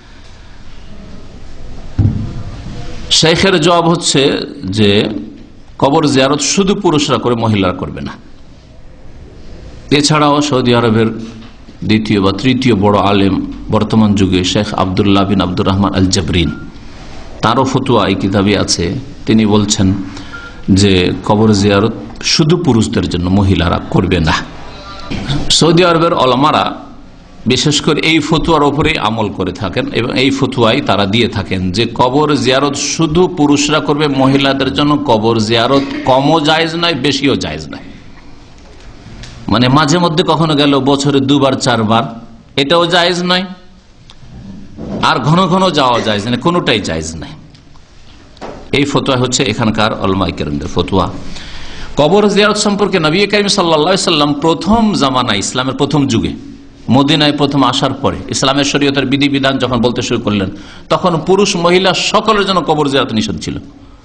শেখের জবাব হচ্ছে যে কবর জিয়ারত শুধু পুরুষরা করে, মহিলারা করবে না। এছাড়াও সৌদি আরবের দ্বিতীয় বা তৃতীয় বড় আলেম বর্তমান যুগে শেখ আবদুল্লাহ বিন আব্দুর রহমান আল জাবরিন, তারও ফতোয়া এই কিতাবে আছে। তিনি বলছেন যে কবর জিয়ারত শুধু পুরুষদের জন্য, মহিলারা করবে না। সৌদি আরবের ওলামারা বিশেষ করে এই ফতোয়ার উপরে আমল করে থাকেন এবং এই ফতোয়াই তারা দিয়ে থাকেন যে কবর জিয়ারত শুধু পুরুষরা করবে, মহিলাদের জন্য কবর জিয়ারত কমও জায়েজ নয়, বেশিও জায়েজ নয়। মানে মাঝে মধ্যে কখনো গেল বছরে দুবার চারবার, এটাও জায়েজ নয়, আর ঘন ঘন যাওয়া জায়েজ নয়, কোনোটাই জায়েজ নয়। এই ফতোয়া হচ্ছে এখানকার উলামায়ে কেরামদের ফতোয়া। কবর জিয়ারত সম্পর্কে নবী করিম সাল্লাল্লাহু আলাইহি ওয়াসাল্লাম প্রথম জামানায়, ইসলামের প্রথম যুগে, মদিনায় প্রথম আসার পরে ইসলামের শরীয়তের বিধিবিধান যখন বলতে শুরু করলেন, তখন পুরুষ মহিলা সকলের জন্য কবর জিয়ারত নিষেধ ছিল।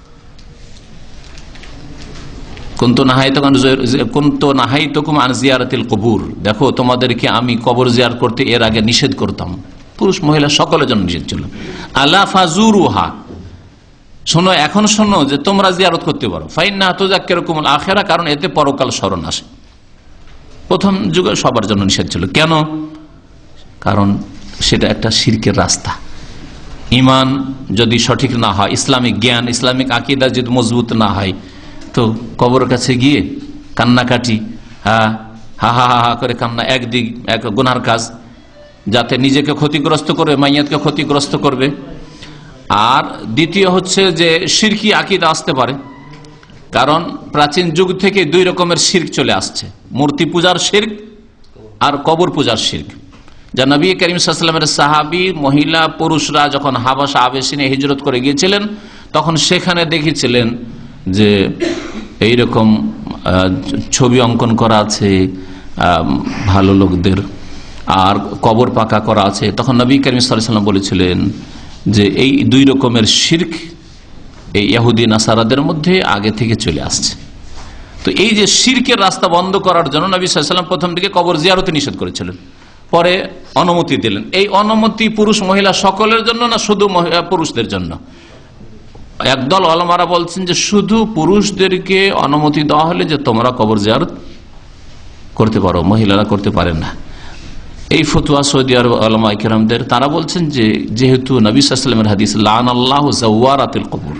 কুনতু নাহাইতুকুম কুনতু নাহাইতুকুম আন জিয়ারাতিল কুবুর, দেখো তোমাদেরকে আমি কবর জিয়ারত করতে এর আগে নিষেধ করতাম, পুরুষ মহিলা সকলের জন্য নিষেধ ছিল। আলা ফাজুরুহা, শোনো এখন শোনো যে তোমরা জিয়ারত করতে পারো, ফাইন্নাহা তুযাক্কিরুকুমুল আখিরাহ, কারণ এতে পরকাল স্মরণ আসে। প্রথম যুগে সবার জন্য নিষেধ ছিল। কেন? কারণ সেটা একটা শিরকের রাস্তা। ইমান যদি সঠিক না হয়, ইসলামিক জ্ঞান, ইসলামিক আকীদা যদি মজবুত না হয়, তো কবরের কাছে গিয়ে কান্নাকাটি, হ্যাঁ হা হা হা হা করে কান্না একদিক, এক গুনার কাজ, যাতে নিজেকে ক্ষতিগ্রস্ত করবে, মাইয়াতকে ক্ষতিগ্রস্ত করবে। আর দ্বিতীয় হচ্ছে যে শিরকি আকীদা আসতে পারে, কারণ প্রাচীন যুগ থেকে দুই রকমের শিরক চলে আসছে, মূর্তি পূজার শিরক আর কবর পূজার শিরক। যা নবী করিম সাল্লাল্লাহু আলাইহি ওয়াসাল্লামের সাহাবী মহিলা পুরুষরা যখন হাবাসা আবেসিনে হিজরত করে গিয়েছিলেন, তখন সেখানে দেখেছিলেন যে এইরকম ছবি অঙ্কন করা আছে ভালো লোকদের, আর কবর পাকা করা আছে। তখন নবী করিম সাল্লাল্লাহু আলাইহি ওয়াসাল্লাম বলেছিলেন যে এই দুই রকমের শিরক এই ইহুদি নাসারাদের মধ্যে আগে থেকে চলে আসছে। তো এই যে শিরকের রাস্তা বন্ধ করার জন্য নবী সাল্লাল্লাহু আলাইহি ওয়াসাল্লাম প্রথম দিকে কবর জিয়ারতে নিষেধ করেছিলেন, পরে অনুমতি দিলেন। এই অনুমতি পুরুষ মহিলা সকলের জন্য না শুধু পুরুষদের জন্য? একদল ওলামারা বলছেন যে শুধু পুরুষদেরকে অনুমতি দেওয়া হলে যে তোমরা কবর জিয়ারত করতে পারো, মহিলারা করতে পারেন না। এই ফতোয়া সৌদি আরব ওলামা ইকরামদের, তারা বলছেন যে যেহেতু নবী সাল্লাল্লাহু আলাইহি ওয়াসাল্লামের হাদিস লানাল্লাহু যাওয়ারাতিল কবর,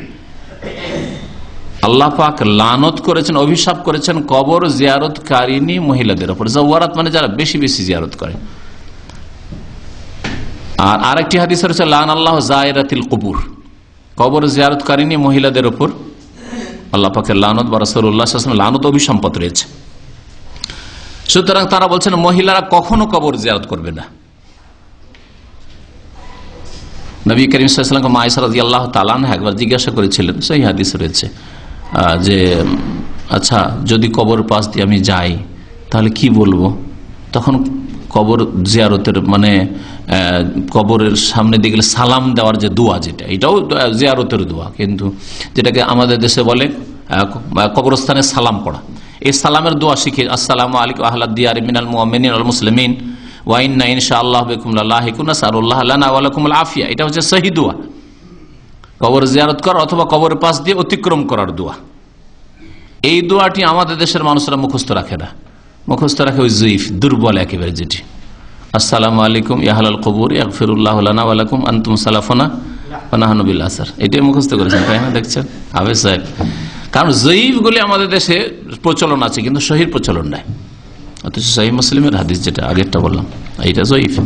আল্লাহ পাক লানত করেছেন, অভিশাপ করেছেন কবর জিয়ারতকারিনী মহিলাদের উপর। যাওয়ারাত মানে যারা বেশি বেশি জিয়ারত করে। আর আরেকটি হাদিস রয়েছে লানাল্লাহু যায়রাতিল কুবুর, কবর জিয়ারতকারিনী মহিলাদের উপর আল্লাহ পাকের লানত বা রাসূলুল্লাহ সাল্লাল্লাহু আলাইহি ওয়াসাল্লাম লানত অভিসম্পদ রয়েছে। সুতরাং তারা বলছেন মহিলারা কখনো কবর জিয়ারত করবে না। নবী করিম সাল্লাল্লাহু আলাইহি ওয়াসাল্লাম আয়েশা রাদিয়াল্লাহু তাআলা আনহা একবার জিজ্ঞাসা করেছিলেন, সেই হাদিস রয়েছে, যে আচ্ছা যদি কবর পাশ দিয়ে আমি যাই তাহলে কি বলবো? তখন কবর জিয়ারতের মানে কবরের সামনে দিয়ে গেলে সালাম দেওয়ার যে দোয়া, যেটা এটাও জিয়ারতের দোয়া, কিন্তু যেটাকে আমাদের দেশে বলে কবরস্থানে সালাম পড়া, এই সালামের দোয়া শিখে আসসালামু আলাইকুম আহলাদ দিয়ারি মিনাল মুমিনিন ওয়াল মুসলিমিন ওয়া ইন্না ইনশাআল্লাহু বিকুম লালাহিকুন নাসআলুল্লাহ লানা ওয়া লাকুমুল আফিয়া, এটা হচ্ছে সহিহ দোয়া। কবর জিয়ারত করা অথবা কবরের পাশ দিয়ে অতিক্রম করার দোয়া। এই দোয়াটি আমাদের দেশের মানুষরা মুখস্থ রাখে না, মুখস্থ রাখে ওই জয়ীফ, দুর্বল একেবারে, যেটি আসসালামু আলাইকুম ইয়া আহলাল কবুর ইয়াগফিরুল্লাহু লানা ওয়া লাকুম আনতুম সালাফুনা ওয়া নাহনু বিল আসর, এটাই মুখস্থ করেছেন, তাই না? দেখছেন হাফেজ সাহেব। কারণ জয়ীফগুলি আমাদের দেশে প্রচলন আছে, কিন্তু সহিহ প্রচলন নাই। অথচ সহিহ মুসলিমের হাদিস যেটা আগেরটা বললাম, এইটা জয়ীফ।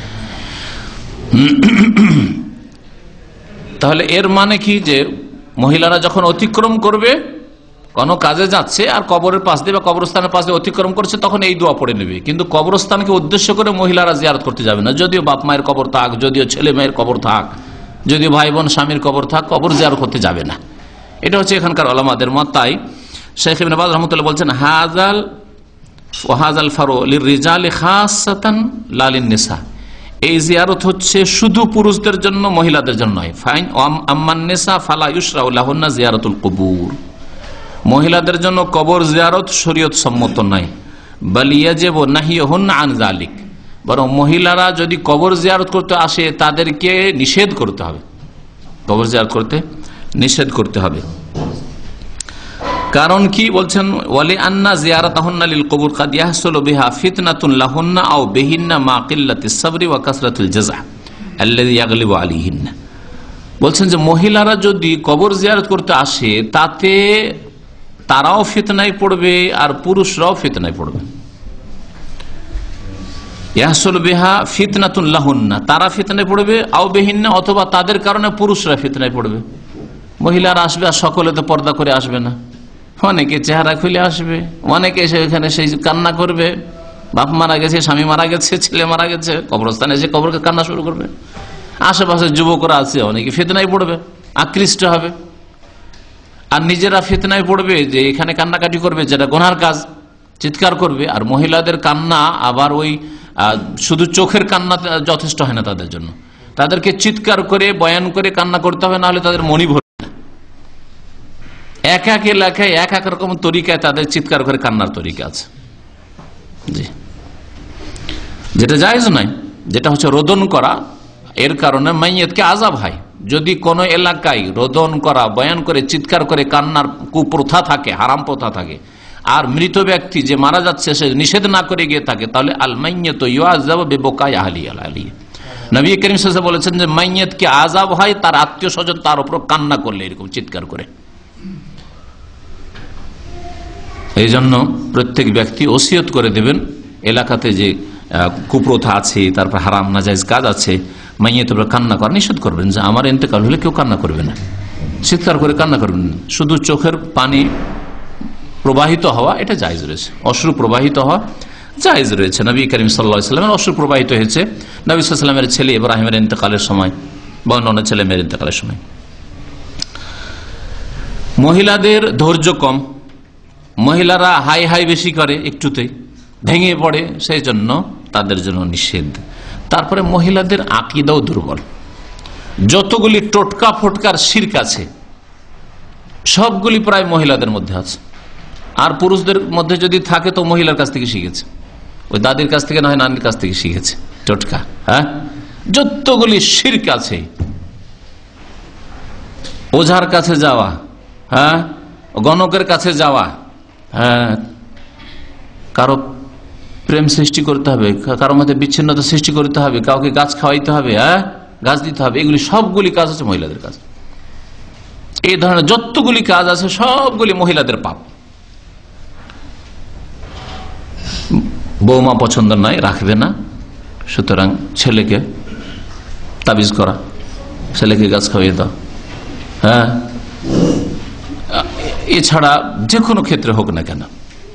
তাহলে এর মানে কি, যে মহিলারা যখন অতিক্রম করবে, কোনো কাজে যাচ্ছে আর কবরের পাশ দিয়ে বা কবরস্থানের পাশ দিয়ে অতিক্রম করছে, তখন এই দোয়া পড়ে নেবে। কিন্তু কবরস্থানকে উদ্দেশ্য করে মহিলারা জিয়ারত করতে যাবে না। যদিও বাপ মায়ের কবর থাক, যদিও ছেলে মেয়ের কবর থাক, যদিও ভাই বোন স্বামীর কবর থাক, কবর জিয়ারত করতে যাবে না। এটা হচ্ছে এখানকার ওলামাদের মত। তাই শেখ ইবনে বাজ রাহমাতুল্লাহ বলছেন হাযাল ওয়া হাযাল ফারু লিররিজালি খাসসাতান লা লিন-নিসা, এই জিয়ারত হচ্ছে শুধু পুরুষদের জন্য, মহিলাদের জন্য নয়। ফাইন আম্মান নিসা ফালা ইউশরাউ লাহুন্না জিয়ারাতুল কুবুর, মহিলাদের জন্য কবর জিয়ারত শরীয়ত সম্মত নয়। বাল ইয়াজিবু নাহিয়ুহুন্না আন যালিক, বরং মহিলারা যদি কবর জিয়ারত করতে আসে তাদেরকে নিষেধ করতে হবে, কবর জিয়ারত করতে নিষেধ করতে হবে। কারণ কি বলছেন, ওয়ালি আন্না জিয়ারাতাহুন্না লিল কুবুর কাদ ইয়াহসুলু বিহা ফিতনাতুন লাহুন্না আও বিহিন্না মা কিল্লাতিস সাবরি ওয়া কাসরাতুল জাযা আল্লাযী ইয়াগলিবু আলাইহিন্না। বলছেন যে মহিলারা যদি কবর জিয়ারত করতে আসে, তাতে তারাও ফিতনায় পড়বে আর পুরুষরাও ফিতনায় পড়বে। ইয়াহসুলু বিহা ফিতনাতুন লাহুন্না, তারা ফিতনায় পড়বে, আও বিহিন্না অথবা তাদের কারণে পুরুষরা ফিতনায় পড়বে। মহিলারা আসবে আর সকলে তো পর্দা করে আসবে না, অনেকে চেহারা খুলে আসবে, অনেকে এসে এখানে সেই কান্না করবে, বাপ মারা গেছে, স্বামী মারা গেছে, ছেলে মারা গেছে, কবরস্থানে এসে কবরকে কান্না শুরু করবে। আশেপাশে যুবকরা আছে, অনেকে ফিতনায় পড়বে, আকৃষ্ট হবে, আর নিজেরা ফিতনায় পড়বে যে এখানে কান্নাকাটি করবে, যেটা গুনার কাজ, চিৎকার করবে। আর মহিলাদের কান্না আবার ওই শুধু চোখের কান্না যথেষ্ট হয় না তাদের জন্য, তাদেরকে চিৎকার করে বয়ান করে কান্না করতে হবে, নাহলে তাদের মনি ভরবে না। এক এক এলাকায় এক এক রকম তরিকায় তাদের চিৎকার করে কান্নার তরিকা আছে, জি, যেটা জায়েজ নয়, যেটা হচ্ছে রোদন করা। এর কারণে মাইয়াতকে আযাব হয়। যদি কোনো এলাকায় রোদন করা, বয়ান করে চিৎকার করে কান্নার কুপ্রথা থাকে, হারাম প্রথা থাকে, আর মৃত ব্যক্তি যে মারা যাচ্ছে সে নিষেধ না করে গিয়ে থাকে, তাহলে আল মাইয়াতু ইউআযাবু বিবুকাই আহলি আলাইহি। নবী করিম সাল্লাল্লাহু আলাইহি ওয়াসাল্লাম বলেছেন যে মাইয়াত কি আযাব হয় তার আত্মীয় স্বজন তার উপর কান্না করলে, এরকম চিৎকার করে। এই জন্য প্রত্যেক ব্যক্তি ওসিয়ত করে দেবেন, এলাকাতে যে কুপ্রথা আছে, তারপর হারাম নাজায়েজ কাজ আছে, মাইয়াতের উপর কান্না করা নিষেধ করবেন, যে আমার ইন্তেকাল হলে কেউ কান্না করবে না, চিৎকার করে কান্না করবেন না। শুধু চোখের পানি প্রবাহিত হওয়া এটা জায়েজ রয়েছে, অশ্রু প্রবাহিত হওয়া জায়েজ রয়েছে। নবী করিম সাল্লাল্লাহু আলাইহি ওয়াসাল্লামের অশ্রু প্রবাহিত হয়েছে নবী সাল্লাল্লাহু আলাইহি ওয়াসাল্লামের ছেলে ইব্রাহিমের ইন্তেকালের সময় বা অন্য ছেলে মেয়ের ইন্তেকালের সময়। মহিলাদের ধৈর্য কম, মহিলারা হাই হাই বেশি করে, একটুতেই ভেঙে পড়ে, সেই জন্য তাদের জন্য নিষেধ। তারপরে মহিলাদের আকীদাও দুর্বল, যতগুলি টোটকা ফোটকার শিরক আছে সবগুলি প্রায় মহিলাদের মধ্যে আছে। আর পুরুষদের মধ্যে যদি থাকে তো মহিলার কাছ থেকে শিখেছে, ওই দাদির কাছ থেকে নয় নানির কাছ থেকে শিখেছে টোটকা। হ্যাঁ, যতগুলি শিরক আছে, ওঝার কাছে যাওয়া, হ্যাঁ, গণকের কাছে যাওয়া, হ্যাঁ, কারো প্রেম সৃষ্টি করতে হবে, কারোর মধ্যে বিচ্ছিন্নতা সৃষ্টি করতে হবে, কাউকে গাছ খাওয়াইতে হবে, হ্যাঁ, গাছ দিতে হবে, এগুলি সবগুলি কাজ আছে মহিলাদের কাজ। এই ধরনের যতগুলি কাজ আছে সবগুলি মহিলাদের পাপ। বৌমা পছন্দ নয়, রাখবে না, সুতরাং ছেলেকে তাবিজ করা, ছেলেকে গাছ খাওয়াইয়ে দাও, হ্যাঁ, এছাড়া যে কোনো ক্ষেত্রে হোক না কেন,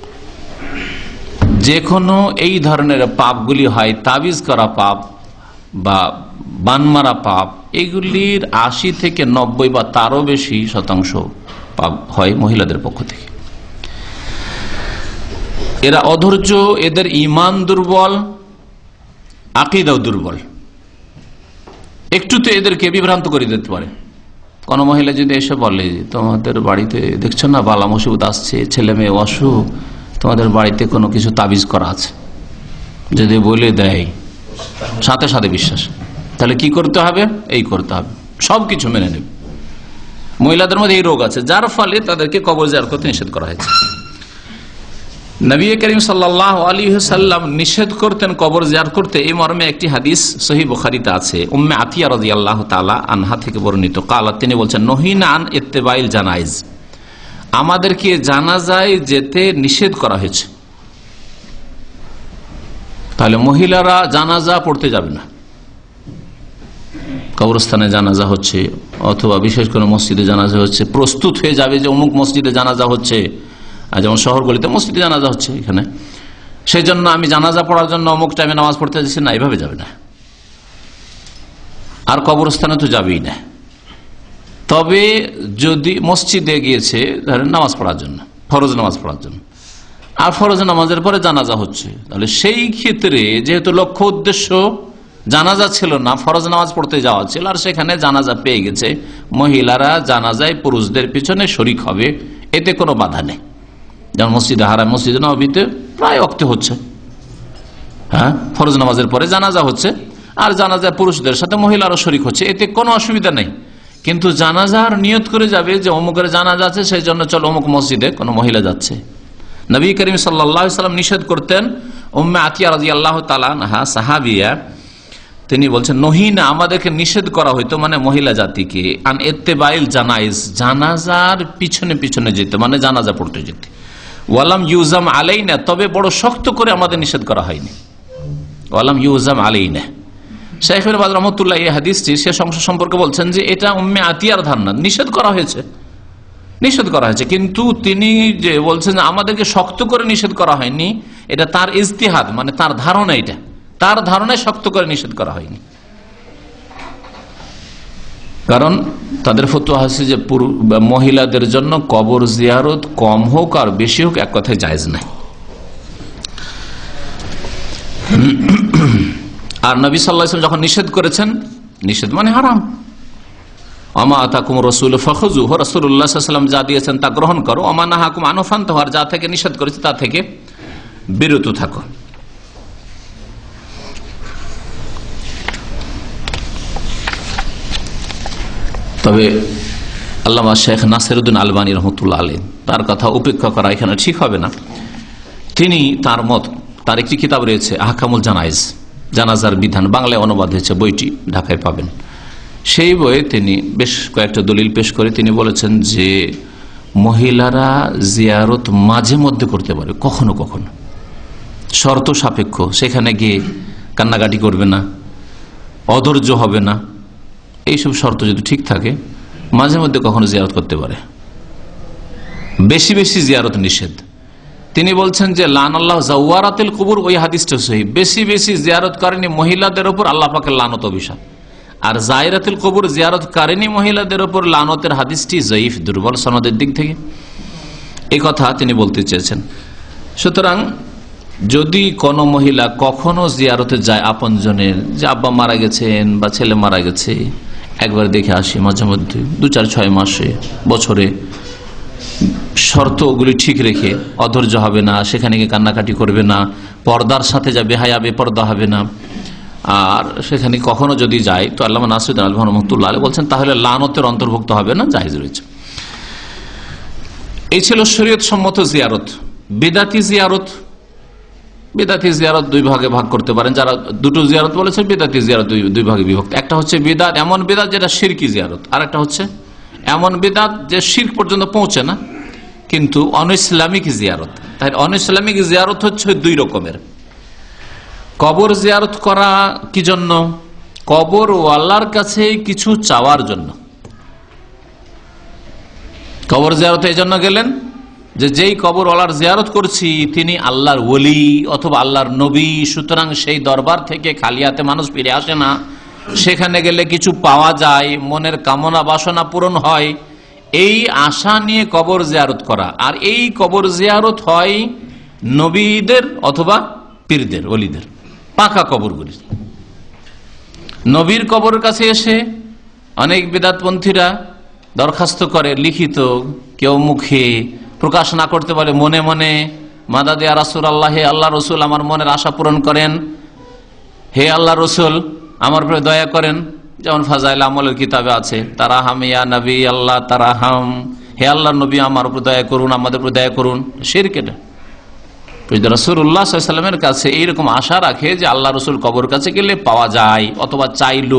যে কোনো এই ধরনের পাপগুলি হয়, তাবিজ করা পাপ বা বানমারা পাপ, এগুলির আশি থেকে নব্বই বা তারও বেশি শতাংশ পাপ হয় মহিলাদের পক্ষ থেকে। এরা অধৈর্য, এদের ঈমান দুর্বল, আকীদাও দুর্বল, একটুতে এদেরকে বিভ্রান্ত করে দিতে পারে। কোন মহিলা যদি এসে বলে তোমাদের বাড়িতে দেখছো না বালা মুসিবত আসছে, ছেলে মেয়ে অসুখ, তোমাদের বাড়িতে কোনো কিছু তাবিজ করা আছে, যদি বলে দেয় সাথে সাথে বিশ্বাস, তাহলে কি করতে হবে? এই করতে হবে, সবকিছু মেনে নেবে। মহিলাদের মধ্যে এই রোগ আছে, যার ফলে তাদেরকে কবর জিয়ারত করতে নিষেধ করা হয়েছে। নবী করিম সাল্লাল্লাহু আলাইহি ওয়াসাল্লাম নিষেধ করতেন কবর জিয়ারত করতে, এই মর্মে একটি হাদিস সহিহ বুখারীতে আছে, উম্মে আতিয়া রাদিয়াল্লাহু তাআলা আনহা থেকে বর্ণিত। কালা, তিনি বলছেন, নহিনা আন ইত্তিবাইল জানাইজ, আমাদেরকে জানাজায় যেতে নিষেধ করা হয়েছে। তাহলে মহিলারা জানাজা পড়তে যাবে না, কবরস্থানে জানাজা হচ্ছে অথবা বিশেষ কোনো মসজিদে জানাজা হচ্ছে, প্রস্তুত হয়ে যাবে যে অমুক মসজিদে জানাজা হচ্ছে, যেমন শহরগুলিতে মসজিদে জানাজা হচ্ছে এখানে, সেই জন্য আমি জানাজা পড়ার জন্য অমুক টাইমে নামাজ পড়তে যাচ্ছি না, এইভাবে যাবে না। আর কবরস্থানে তো যাবেই না। তবে যদি মসজিদে গিয়েছে ধরেন নামাজ পড়ার জন্য, ফরজ নামাজ পড়ার জন্য, আর ফরজ নামাজের পরে জানাজা হচ্ছে, তাহলে সেই ক্ষেত্রে যেহেতু লক্ষ্য উদ্দেশ্য জানাজা ছিল না, ফরজ নামাজ পড়তে যাওয়া ছিল, আর সেখানে জানাজা পেয়ে গেছে, মহিলারা জানাজায় পুরুষদের পিছনে শরিক হবে, এতে কোনো বাধা নেই। যেমন মসজিদে হারাম, মসজিদে নববীতে প্রায় ওয়াক্তে হচ্ছে, হ্যাঁ, ফরজ নামাজের পরে জানাজা হচ্ছে, আর জানাজা পুরুষদের সাথে মহিলারও শরিক হচ্ছে, এতে কোনো অসুবিধা নেই। কিন্তু জানাজার নিয়ত করে যাবে যে অমুকের জানাজা আছে, সেই জন্য চলো অমুক মসজিদে কোনো মহিলা যাচ্ছে। নবী করিম সাল্লাল্লাহু আলাইহি ওয়াসাল্লাম নিষেধ করতেন। উম্মে আতিয়া রাদিয়াল্লাহু তাআলা আনহা সাহাবিয়া, তিনি বলছেন, নহিনা, আমাদেরকে নিষেধ করা হইতো, মানে মহিলা জাতিকে, আন ইত্তিবাইল জানাইজ, জানাজার পিছনে পিছনে যেতে, মানে জানাজা পড়তে যেতে। ওয়ালাম ইউজাম আলাইনা, তবে বড় শক্ত করে আমাদের নিষেধ করা হয়নি। ওয়ালাম ইউজাম আলাইনা। শাইখ ইবনে বাজ রাহমাতুল্লাহ এই হাদিসটি শেষ অংশ সম্পর্কে বলছেন যে এটা উম্মে আতিয়ার ধারণা, নিষেধ করা হয়েছে, নিষেধ করা হয়েছে, কিন্তু তিনি যে বলছেন আমাদেরকে শক্ত করে নিষেধ করা হয়নি, এটা তার ইজতিহাদ, মানে তার ধারণা, এটা তার ধারণায় শক্ত করে নিষেধ করা হয়নি। কারণ তাদের ফতোয়া আছে যে মহিলাদের জন্য কবর জিয়ারত কম হোক আর বেশি হোক এক কথায় জায়েজ নাই। আর নবী সাল্লাল্লাহু আলাইহি ওয়াসাল্লাম যখন নিষেধ করেছেন, নিষেধ মানে হারাম, আমা আতাকুম রাসূল ফাখুযুহু, রাসূলুল্লাহ সাল্লাল্লাহু আলাইহি ওয়াসাল্লাম যা দিয়েছেন তা গ্রহণ করো, আমা নাহাকুম আনহু ফান্তাহু, যা থেকে নিষেধ করেছে তা থেকে বিরত থাকো। তবে আল্লামা শেখ নাসিরউদ্দিন আলবানী রহমতুল্লাহ আলাইহি, তার কথা উপেক্ষা করা এখানে ঠিক হবে না। তিনি তার মত, তার একটি কিতাব রয়েছে আহকামুল জানাইজ, জানাজার বিধান, বাংলায় অনুবাদ হয়েছে, বইটি ঢাকায় পাবেন। সেই বইয়ে তিনি বেশ কয়েকটা দলিল পেশ করে তিনি বলেছেন যে মহিলারা জিয়ারত মাঝে মধ্যে করতে পারে, কখনো কখনো, শর্ত সাপেক্ষ। সেখানে গিয়ে কান্নাকাটি করবে না, অধৈর্য হবে না, এইসব শর্ত যদি ঠিক থাকে মাঝে মধ্যে কখনো জিয়ারত করতে পারে। বেশি বেশি জিয়ারত নিষেধ। তিনি বলছেন যে লান আল্লাহ জাওয়ারাতিল কুবুর, ওই হাদিসটা সহি, বেশি বেশি জিয়ারত করেনি মহিলাদের উপর আল্লাহ পাকের লানত অভিশাপ। আর জায়রাতুল কবর জিয়ারত করেনি মহিলাদের উপর লানতের হাদিসটি জয়ীফ, দুর্বল সনদের দিক থেকে। এই কথা তিনি বলতে চেয়েছেন। সুতরাং যদি কোনো মহিলা কখনো জিয়ারতে যায় আপনজনের, যে আব্বা মারা গেছেন বা ছেলে মারা গেছে, একবার দেখে আসি মাঝে মধ্যে, দু চার ছয় মাসে, বছরে, শর্তগুলি ঠিক রেখে, অধৈর্য হবে না, সেখানে গিয়ে কান্নাকাটি করবে না, পর্দার সাথে যাবে, হায়া বেপর্দা হবে না, আর সেখানে কখনো যদি যায় তো আল্লামা নাসিরউদ্দিন আলবানী রহমতুল্লাহ আলাইহি বলছেন তাহলে লানতের অন্তর্ভুক্ত হবে না, জায়েজ রয়েছে। এই ছিল শরীয়ত সম্মত জিয়ারত। বিদাতি জিয়ারত, বিদাতি জিয়ারত দুই ভাগে ভাগ করতে পারেন। যারা দুটো জিয়ারত বলেছে, বিদাতি জিয়ারত দুই দুই ভাগে বিভক্ত। একটা হচ্ছে বিদাত, এমন বিদাত যেটা শিরকি জিয়ারত, আর একটা হচ্ছে এমন বিদাত যে শিরক পর্যন্ত পৌঁছে না কিন্তু অনইসলামিক জিয়ারত। তাই অনইসলামিক জিয়ারত হচ্ছে দুই রকমের। কবর জিয়ারত করা কি জন্য? কবর ওয়ালার কাছে কিছু চাওয়ার জন্য। কবর জিয়ারত এই জন্য গেলেন যে যেই কবর ওয়ালার জিয়ারত করছি তিনি আল্লাহর ওলি অথবা আল্লাহর নবী, সুতরাং সেই দরবার থেকে খালি হাতে মানুষ ফিরে আসে না, সেখানে গেলে কিছু পাওয়া যায়, মনের কামনা বাসনা পূরণ হয়, এই আশা নিয়ে কবর জিয়ারত করা। আর এই কবর জিয়ারত হয় নবীদের অথবা পীরদের, ওলিদের, পাকা কবরগুলি। নবীর কবরের কাছে এসে অনেক বিদআতপন্থীরা দরখাস্ত করে, লিখিত, কেউ মুখে প্রকাশ না করতে পারে, মনে মনে, মাদাদ ইয়া রাসূলুল্লাহ, হে আল্লাহ রসুল আমার মনের আশা পূরণ করেন, হে আল্লাহ রসুল আমার উপরে দয়া করেন। যেমন ফাজাইল আমলের কিতাবে আছে, তারাহাম ইয়া নবী আল্লাহ তারাহাম, হে আল্লাহ নবী আমার উপর দয়া করুন, আমাদের উপর দয়া করুন। শিরক এটা। রাসূলুল্লাহ সাল্লাল্লাহু আলাইহি ওয়াসাল্লামের কাছে এইরকম আশা রাখে যে আল্লাহ রসুল কবর কাছে গেলে পাওয়া যায়, অথবা চাইলো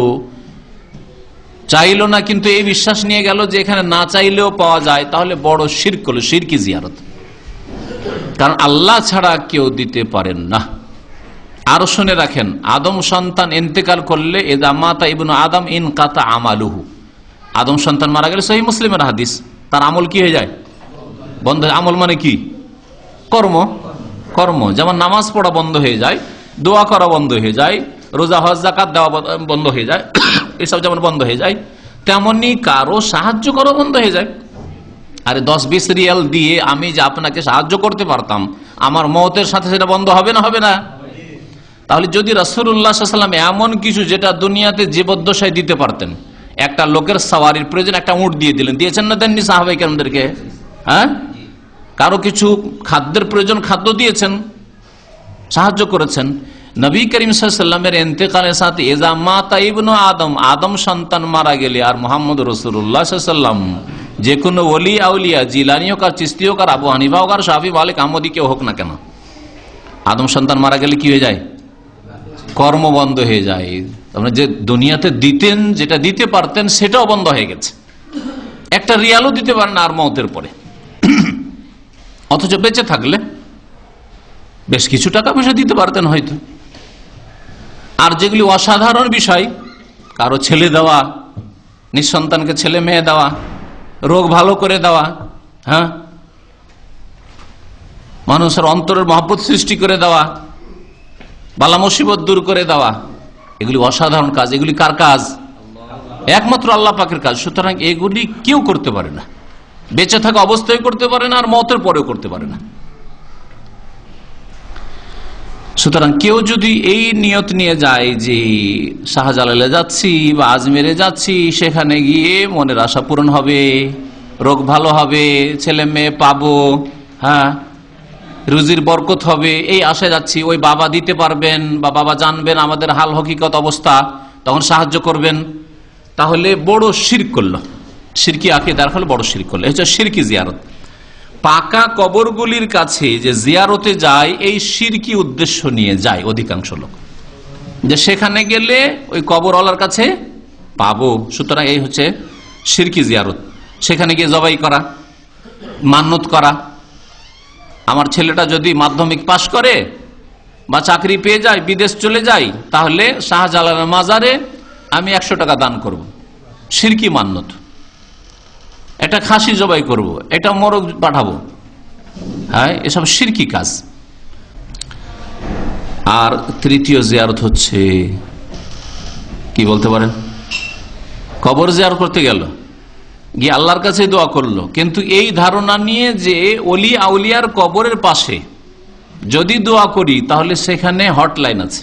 চাইলো না কিন্তু এই বিশ্বাস নিয়ে গেল যে এখানে না চাইলেও পাওয়া যায়, তাহলে বড় শিরক হলো, শিরকি জিয়ারত। কারণ আল্লাহ ছাড়া কেউ দিতে পারেন না। আরো শুনে রাখেন, আদম সন্তান ইন্তেকাল করলে ইযা মাতা ইবনু আদম ইনকাতা আমালুহু, আদম সন্তান মারা গেলে সহিহ মুসলিমের হাদিস, তার আমল কি হয়ে যায়? বন্ধ। আমল মানে কি? কর্ম। কর্ম যেমন নামাজ পড়া বন্ধ হয়ে যায়, দোয়া করা বন্ধ হয়ে যায়, রোজা হজ যাকাত দেওয়া বন্ধ হয়ে যায়, এসব যেমন বন্ধ হয়ে যায়, তেমনি কারো সাহায্য করা বন্ধ হয়ে যায়। আরে দশ বিশ রিয়াল দিয়ে আমি যে আপনাকে সাহায্য করতে পারতাম, আমার মওতের সাথে সেটা বন্ধ হবে না? হবে না? তাহলে যদি রাসূলুল্লাহ সাল্লাল্লাহু আলাইহি ওয়াসাল্লাম এমন কিছু যেটা দুনিয়াতে জীবদ্দশায় দিতে পারতেন, একটা লোকের সাওয়ারির প্রয়োজন, একটা উট দিয়ে দিলেন, দিয়েছেন না দেননি সাহাবায়ে কেরামদেরকে? হ্যাঁ, কারো কিছু খাদ্যের প্রয়োজন, খাদ্য দিয়েছেন, সাহায্য করেছেন। নবী করিম সাল্লাল্লাহু আলাইহি ওয়াসাল্লামের ইন্তেকালের সাথে ইযা মাতা ইবনু আদম, আদম সন্তান মারা গেলে আর মুহাম্মদ রাসূলুল্লাহ সাল্লাল্লাহু আলাইহি ওয়াসাল্লাম, যে কোনো ওলি আউলিয়া, জিলানী হোক আর চিশতি হোক আর আবু হানিফা হোক আর শাফি মালিক আহমদি কেউ হোক না কেন, আদম সন্তান মারা গেলে কি হয়ে যায়? কর্ম বন্ধ হয়ে যায়। তারপরে যে দুনিয়াতে দিতেন, যেটা দিতে পারতেন, সেটাও বন্ধ হয়ে গেছে। একটা রিয়ালও দিতে পারেন আর মওতের পরে। অথচ বেঁচে থাকলে বেশ কিছু টাকা পয়সা দিতে পারতেন হয়তো। আর যেগুলি অসাধারণ বিষয়, কারো ছেলে দেওয়া, নিঃসন্তানকে ছেলে মেয়ে দেওয়া, রোগ ভালো করে দেওয়া, হ্যাঁ, মানুষের অন্তরের মহব্বত সৃষ্টি করে দেওয়া, বালা মুসিবত দূর করে দেওয়া, এগুলি অসাধারণ কাজ। এগুলি কার কাজ? একমাত্র আল্লাহ পাকের কাজ। সুতরাং এগুলি কেউ করতে পারে না, বেঁচে থাকা অবস্থায় করতে পারে না, আর মওতের পরেও করতে পারে না। সুতরাং কেউ যদি এই নিয়ত নিয়ে যায় যে শাহজালালে যাচ্ছি বা আজমেরে যাচ্ছি, সেখানে গিয়ে মনের আশা পূরণ হবে, রোগ ভালো হবে, ছেলে মেয়ে পাবো, হ্যাঁ, রুজির বরকত হবে, এই আশায় যাচ্ছি, ওই বাবা দিতে পারবেন বা বাবা জানবেন আমাদের হাল হকিকত অবস্থা, তখন সাহায্য করবেন, তাহলে বড় শিরক করলো। শিরকি আকীদার হলো বড় শিরক করলে, এটা শিরকি জিয়ারত। পাকা কবরগুলির কাছে যে জিয়ারতে যায় এই শিরকি উদ্দেশ্য নিয়ে যায় অধিকাংশ লোক, যে সেখানে গেলে ওই কবরওয়ালার কাছে পাবো, সুতরাং এই হচ্ছে শিরকি জিয়ারত। সেখানে গিয়ে জবাই করা, মান্নত করা, আমার ছেলেটা যদি মাধ্যমিক পাশ করে বা চাকরি পেয়ে যায়, বিদেশ চলে যায়, তাহলে শাহজালালের মাজারে আমি একশো টাকা দান করব, শিরকি মান্নত। এটা খাসি জবাই করব, এটা মোরগ পাঠাবো, হ্যাঁ, এসব শিরকি কাজ। আর তৃতীয় জিয়ারত হচ্ছে কি বলতে পারেন, কবর জিয়ারত করতে গেল, গিয়ে আল্লাহর কাছে দোয়া করলো, কিন্তু এই ধারণা নিয়ে যে ওলি আউলিয়ার কবরের পাশে যদি দোয়া করি তাহলে সেখানে হটলাইন আছে,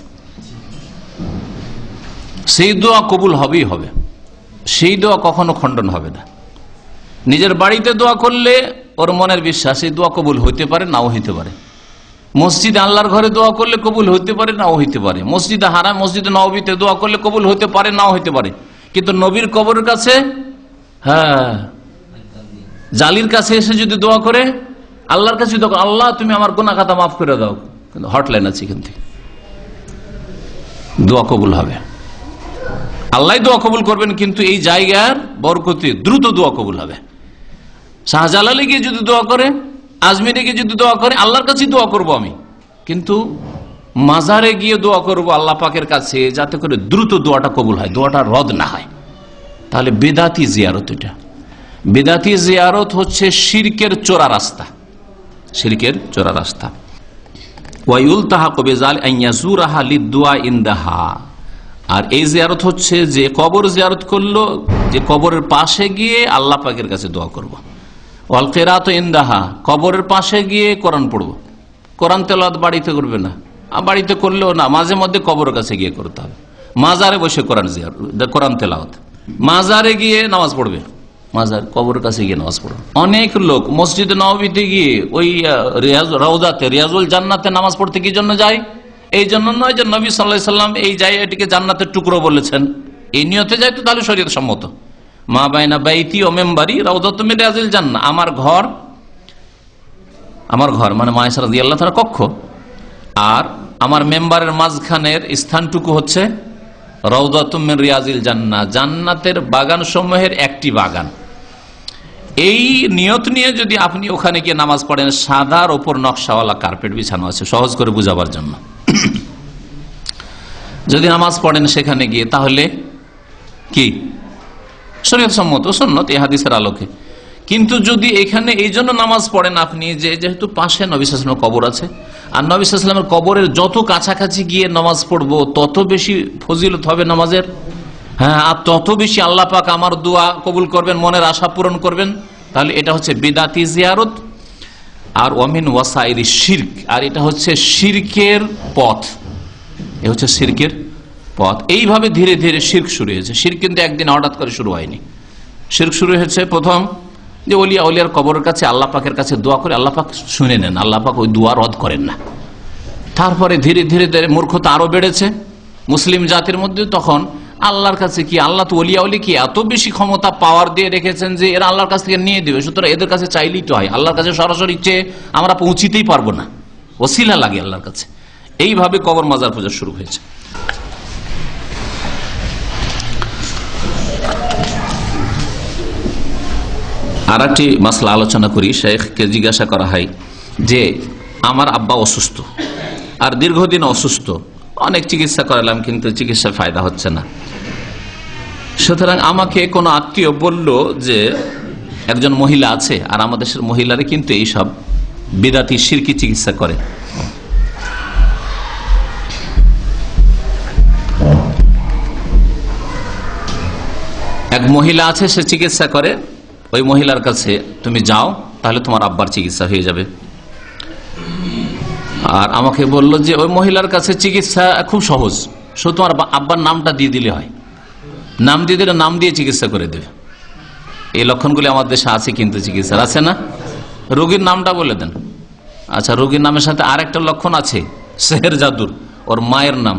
সেই দোয়া কবুল হবেই হবে, সেই দোয়া কখনো খণ্ডন হবে না। নিজের বাড়িতে দোয়া করলে ওর মনের বিশ্বাস এই দোয়া কবুল হইতে পারে, নাও হইতে পারে। মসজিদে আল্লাহর ঘরে দোয়া করলে কবুল হইতে পারে, নাও হইতে পারে। মসজিদে হারাম, মসজিদে নববীতে দোয়া করলে কবুল হইতে পারে, নাও হইতে পারে। কিন্তু নবীর কবরের কাছে, হ্যাঁ, জালির কাছে এসে যদি দোয়া করে, আল্লাহর কাছে দোয়া, আল্লাহ তুমি আমার গুনাহ খাতা মাফ করে দাও, কিন্তু হটলাইন আছে, এখান থেকে দোয়া কবুল হবে। আল্লাহ দোয়া কবুল করবেন, কিন্তু এই জায়গার বরকতে দ্রুত দোয়া কবুল হবে। শাহজালালে গিয়ে যদি দোয়া করে, আজমিরে গিয়ে যদি দোয়া করে, আল্লাহর কাছে দোয়া করব আমি, কিন্তু মাজারে গিয়ে দোয়া করব আল্লাহ পাকের কাছে, যাতে করে দ্রুত দোয়াটা কবুল হয়, দোয়াটা রদ না হয়। তাহলে বেদাতি জিয়ারত, এটা বেদাতি জিয়ারত হচ্ছে শিরকের চোরা রাস্তা, শিরকের চোরা রাস্তা। ওয়ায়ুলতাহাকু বিযাল আন ইয়াজুরাহা লিদুআ ইনদাহা। আর এই জিয়ারত হচ্ছে যে কবর জিয়ারত করলো, যে কবরের পাশে গিয়ে আল্লাহ পাকের কাছে দোয়া করব। ওয়াল কিরাতু ইনদাহা, কবরের পাশে গিয়ে কোরআন পড়ব। কোরআন তেলাওয়াত বাড়িতে করবে না, বাড়িতে করলেও না, মাঝে মধ্যে কবরের কাছে গিয়ে করতে হবে। মাজারে বসে কোরআন জিয়ারত, কোরআন তেলাওয়াত, মাজারে গিয়ে নামাজ পড়বে, মাজার কবরের কাছে গিয়ে নামাজ পড়বে। অনেক লোক মসজিদে নববীতে গিয়ে ওই রিয়াজ রওজাতে, রিয়াজুল জান্নাতে নামাজ পড়তে কি জন্য যায়? এই জন্য নয় যে নবী সাল্লাল্লাহু আলাইহি সাল্লাম এই জায়গাটিকে জান্নাতের টুকরো বলেছেন, এই নিয়তে যায় তো তাহলে শরীয়ত সম্মত। মা বাইনা বাইতি ও মেম্বারি রাউদাতুম মিন রিয়াজিল জান্নাহ, আমার ঘর, আমার ঘর মানে মায়েশা রাদিয়াল্লাহু তাআলা কক্ষ, আর আমার মেম্বারের মাঝখানের স্থানটুকু হচ্ছে রাউদাতুম মিন রিয়াজিল জান্নাহ, জান্নাতের বাগান সমূহের একটি বাগান। এই নিয়ত নিয়ে যদি আপনি ওখানে গিয়ে নামাজ পড়েন, সাদার ওপর নকশাওয়ালা কার্পেট বিছানো আছে, সহজ করে বুঝাবার জন্য, যদি নামাজ পড়েন সেখানে গিয়ে, তাহলে কি শরীয়ত সম্মত, সুন্নত, এই হাদিসের আলোকে। কিন্তু যদি এখানে এই জন্য নামাজ পড়েন আপনি যে যেহেতু পাশে নবী সাল্লাল্লাহু আলাইহি ওয়াসাল্লামের কবর আছে, আর নবী সাল্লাল্লাহু আলাইহি ওয়াসাল্লামের কবরের যত কাছাকাছি গিয়ে নামাজ পড়বো তত বেশি ফজিলত হবে নামাজের, হ্যাঁ, আর তত বেশি আল্লাহ পাক আমার দোয়া কবুল করবেন, মনের আশা পূরণ করবেন, তাহলে এটা হচ্ছে বিদাতি জিয়ারত। আর ওয়ামিন ওয়াসাইরি শিরক, আর এটা হচ্ছে শিরকের পথ, এ হচ্ছে শিরকের পথ। এইভাবে ধীরে ধীরে শিরক শুরু হয়েছে। শিরক কিন্তু একদিন হঠাৎ করে শুরু হয়নি। শিরক শুরু হয়েছে প্রথম যে ওলিয়া ওলিয়ার কবরের কাছে আল্লাহ পাকের কাছে দোয়া করে, আল্লাহ পাক শুনে নেন, আল্লাহ পাক ওই দোয়া রদ করেন না। তারপরে ধীরে ধীরে ধীরে মূর্খতা আরো বেড়েছে মুসলিম জাতির মধ্যে। তখন আল্লাহর কাছে কি, আল্লাহ তো ওলিয়া ওলি কি এত বেশি ক্ষমতা পাওয়ার দিয়ে রেখেছেন যে এরা আল্লাহর কাছ থেকে নিয়ে দেবে, সুতরাং এদের কাছে চাইলেই তো হয়, আল্লাহর কাছে সরাসরি চেয়ে আমরা পৌঁছিতেই পারবো না, ওসিলা লাগে আল্লাহর কাছে। এইভাবে কবর মাজার পূজা শুরু হয়েছে। আর একটি মাসলা আলোচনা করি। শেখকে জিজ্ঞাসা করা হয় যে আমার আব্বা অসুস্থ, আর দীর্ঘদিন অসুস্থ, অনেক চিকিৎসা করালাম কিন্তু চিকিৎসার ফায়দা হচ্ছে না। সুতরাং আমাকে কোনো আত্মীয় বলল যে একজন মহিলা আছে, আর আমাদের দেশের মহিলারা কিন্তু এইসব বিদাতি শিরকি চিকিৎসা করে। এক মহিলা আছে, সে চিকিৎসা করে, ওই মহিলার কাছে তুমি যাও, তাহলে তোমার আব্বার চিকিৎসা হয়ে যাবে। আর আমাকে বললো যে ওই মহিলার কাছে চিকিৎসা খুব সহজ, শুধু তোমার আব্বার নামটা দিয়ে দিলে হয়, নাম দিয়ে দিলে নাম দিয়ে চিকিৎসা করে দেবে। এই লক্ষণগুলি আমাদের দেশে আছে, কিন্তু চিকিৎসার আছে না, রোগীর নামটা বলে দেন। আচ্ছা, রোগীর নামের সাথে আর একটা লক্ষণ আছে, সেহের জাদুর, ওর মায়ের নাম,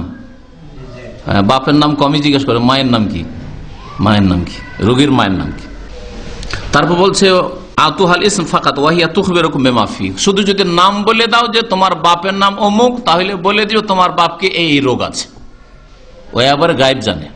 বাপের নাম কমই জিজ্ঞেস করে, মায়ের নাম কি, মায়ের নাম কি, রোগীর মায়ের নাম কি। তারপর বলছে আতুহাল ইসম ফাকাত ওয়াহিয়া তুখবিরুকুম বিমা ফি, শুধু যদি নাম বলে দাও যে তোমার বাপের নাম অমুক, তাহলে বলে দিও তোমার বাপকে এই এই রোগ আছে। ওই আবার গায়েব জানে।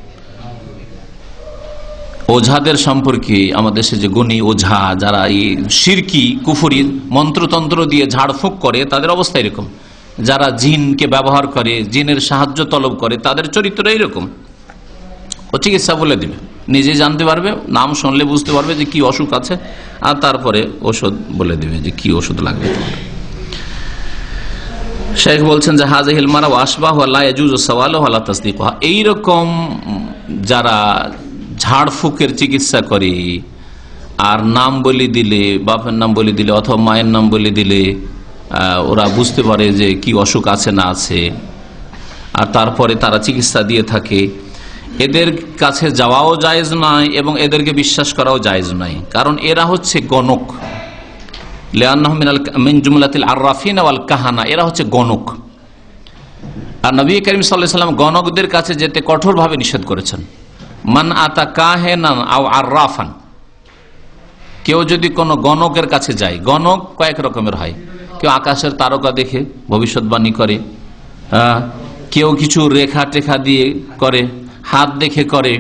ওঝাদের সম্পর্কে আমাদের দেশে যে গুণী ওঝা যারা এই শিরকি কুফরি মন্ত্রতন্ত্র দিয়ে ঝাড়ফুঁক করে, তাদের অবস্থা এরকম। যারা জিনকে ব্যবহার করে, জিনের সাহায্য তলব করে, তাদের চরিত্র এইরকম। ও চিকিৎসা বলে দিবে, নিজে জানতে পারবে, নাম শুনলে বুঝতে পারবে যে কি অসুখ আছে, আর তারপরে ওষুধ বলে দিবে যে কি ওষুধ লাগবে তোমার। শেখ বলছেন যে হাযিহিল মারা ওয়া আশবাহু লা ইয়াজুজু সাওয়ালুহু ওয়া লা তাসদীকুহা, এইরকম যারা ঝাড়ফুঁকের চিকিৎসা করে আর নাম বলে দিলে, বাপের নাম বলে দিলে অথবা মায়ের নাম বলে দিলে ওরা বুঝতে পারে যে কি অসুখ আছে না আছে, আর তারপরে তারা চিকিৎসা দিয়ে থাকে, এদের কাছে যাওয়াও জায়েজ নয় এবং এদেরকে বিশ্বাস করাও জায়েজ নয়। কারণ এরা হচ্ছে গণক, লিআন্নাহুম মিনাল মিন জুমলাতিল আররাফিন ওয়াল কাহানা, এরা হচ্ছে গণক। আর নবী করিম সাল্লাল্লাহু আলাইহি ওয়াসাল্লাম গণকদের কাছে যেতে কঠোরভাবে নিষেধ করেছেন। মান আতা কাহিনান আও আররাফান, কেউ যদি কোনো গণকের কাছে যায়, গণক কয়েক রকমের হয়। কেউ আকাশের তারকা দেখে ভবিষ্যৎবাণী করে, কেউ কিছু রেখা টেখা দিয়ে করে, হাত দেখে করে,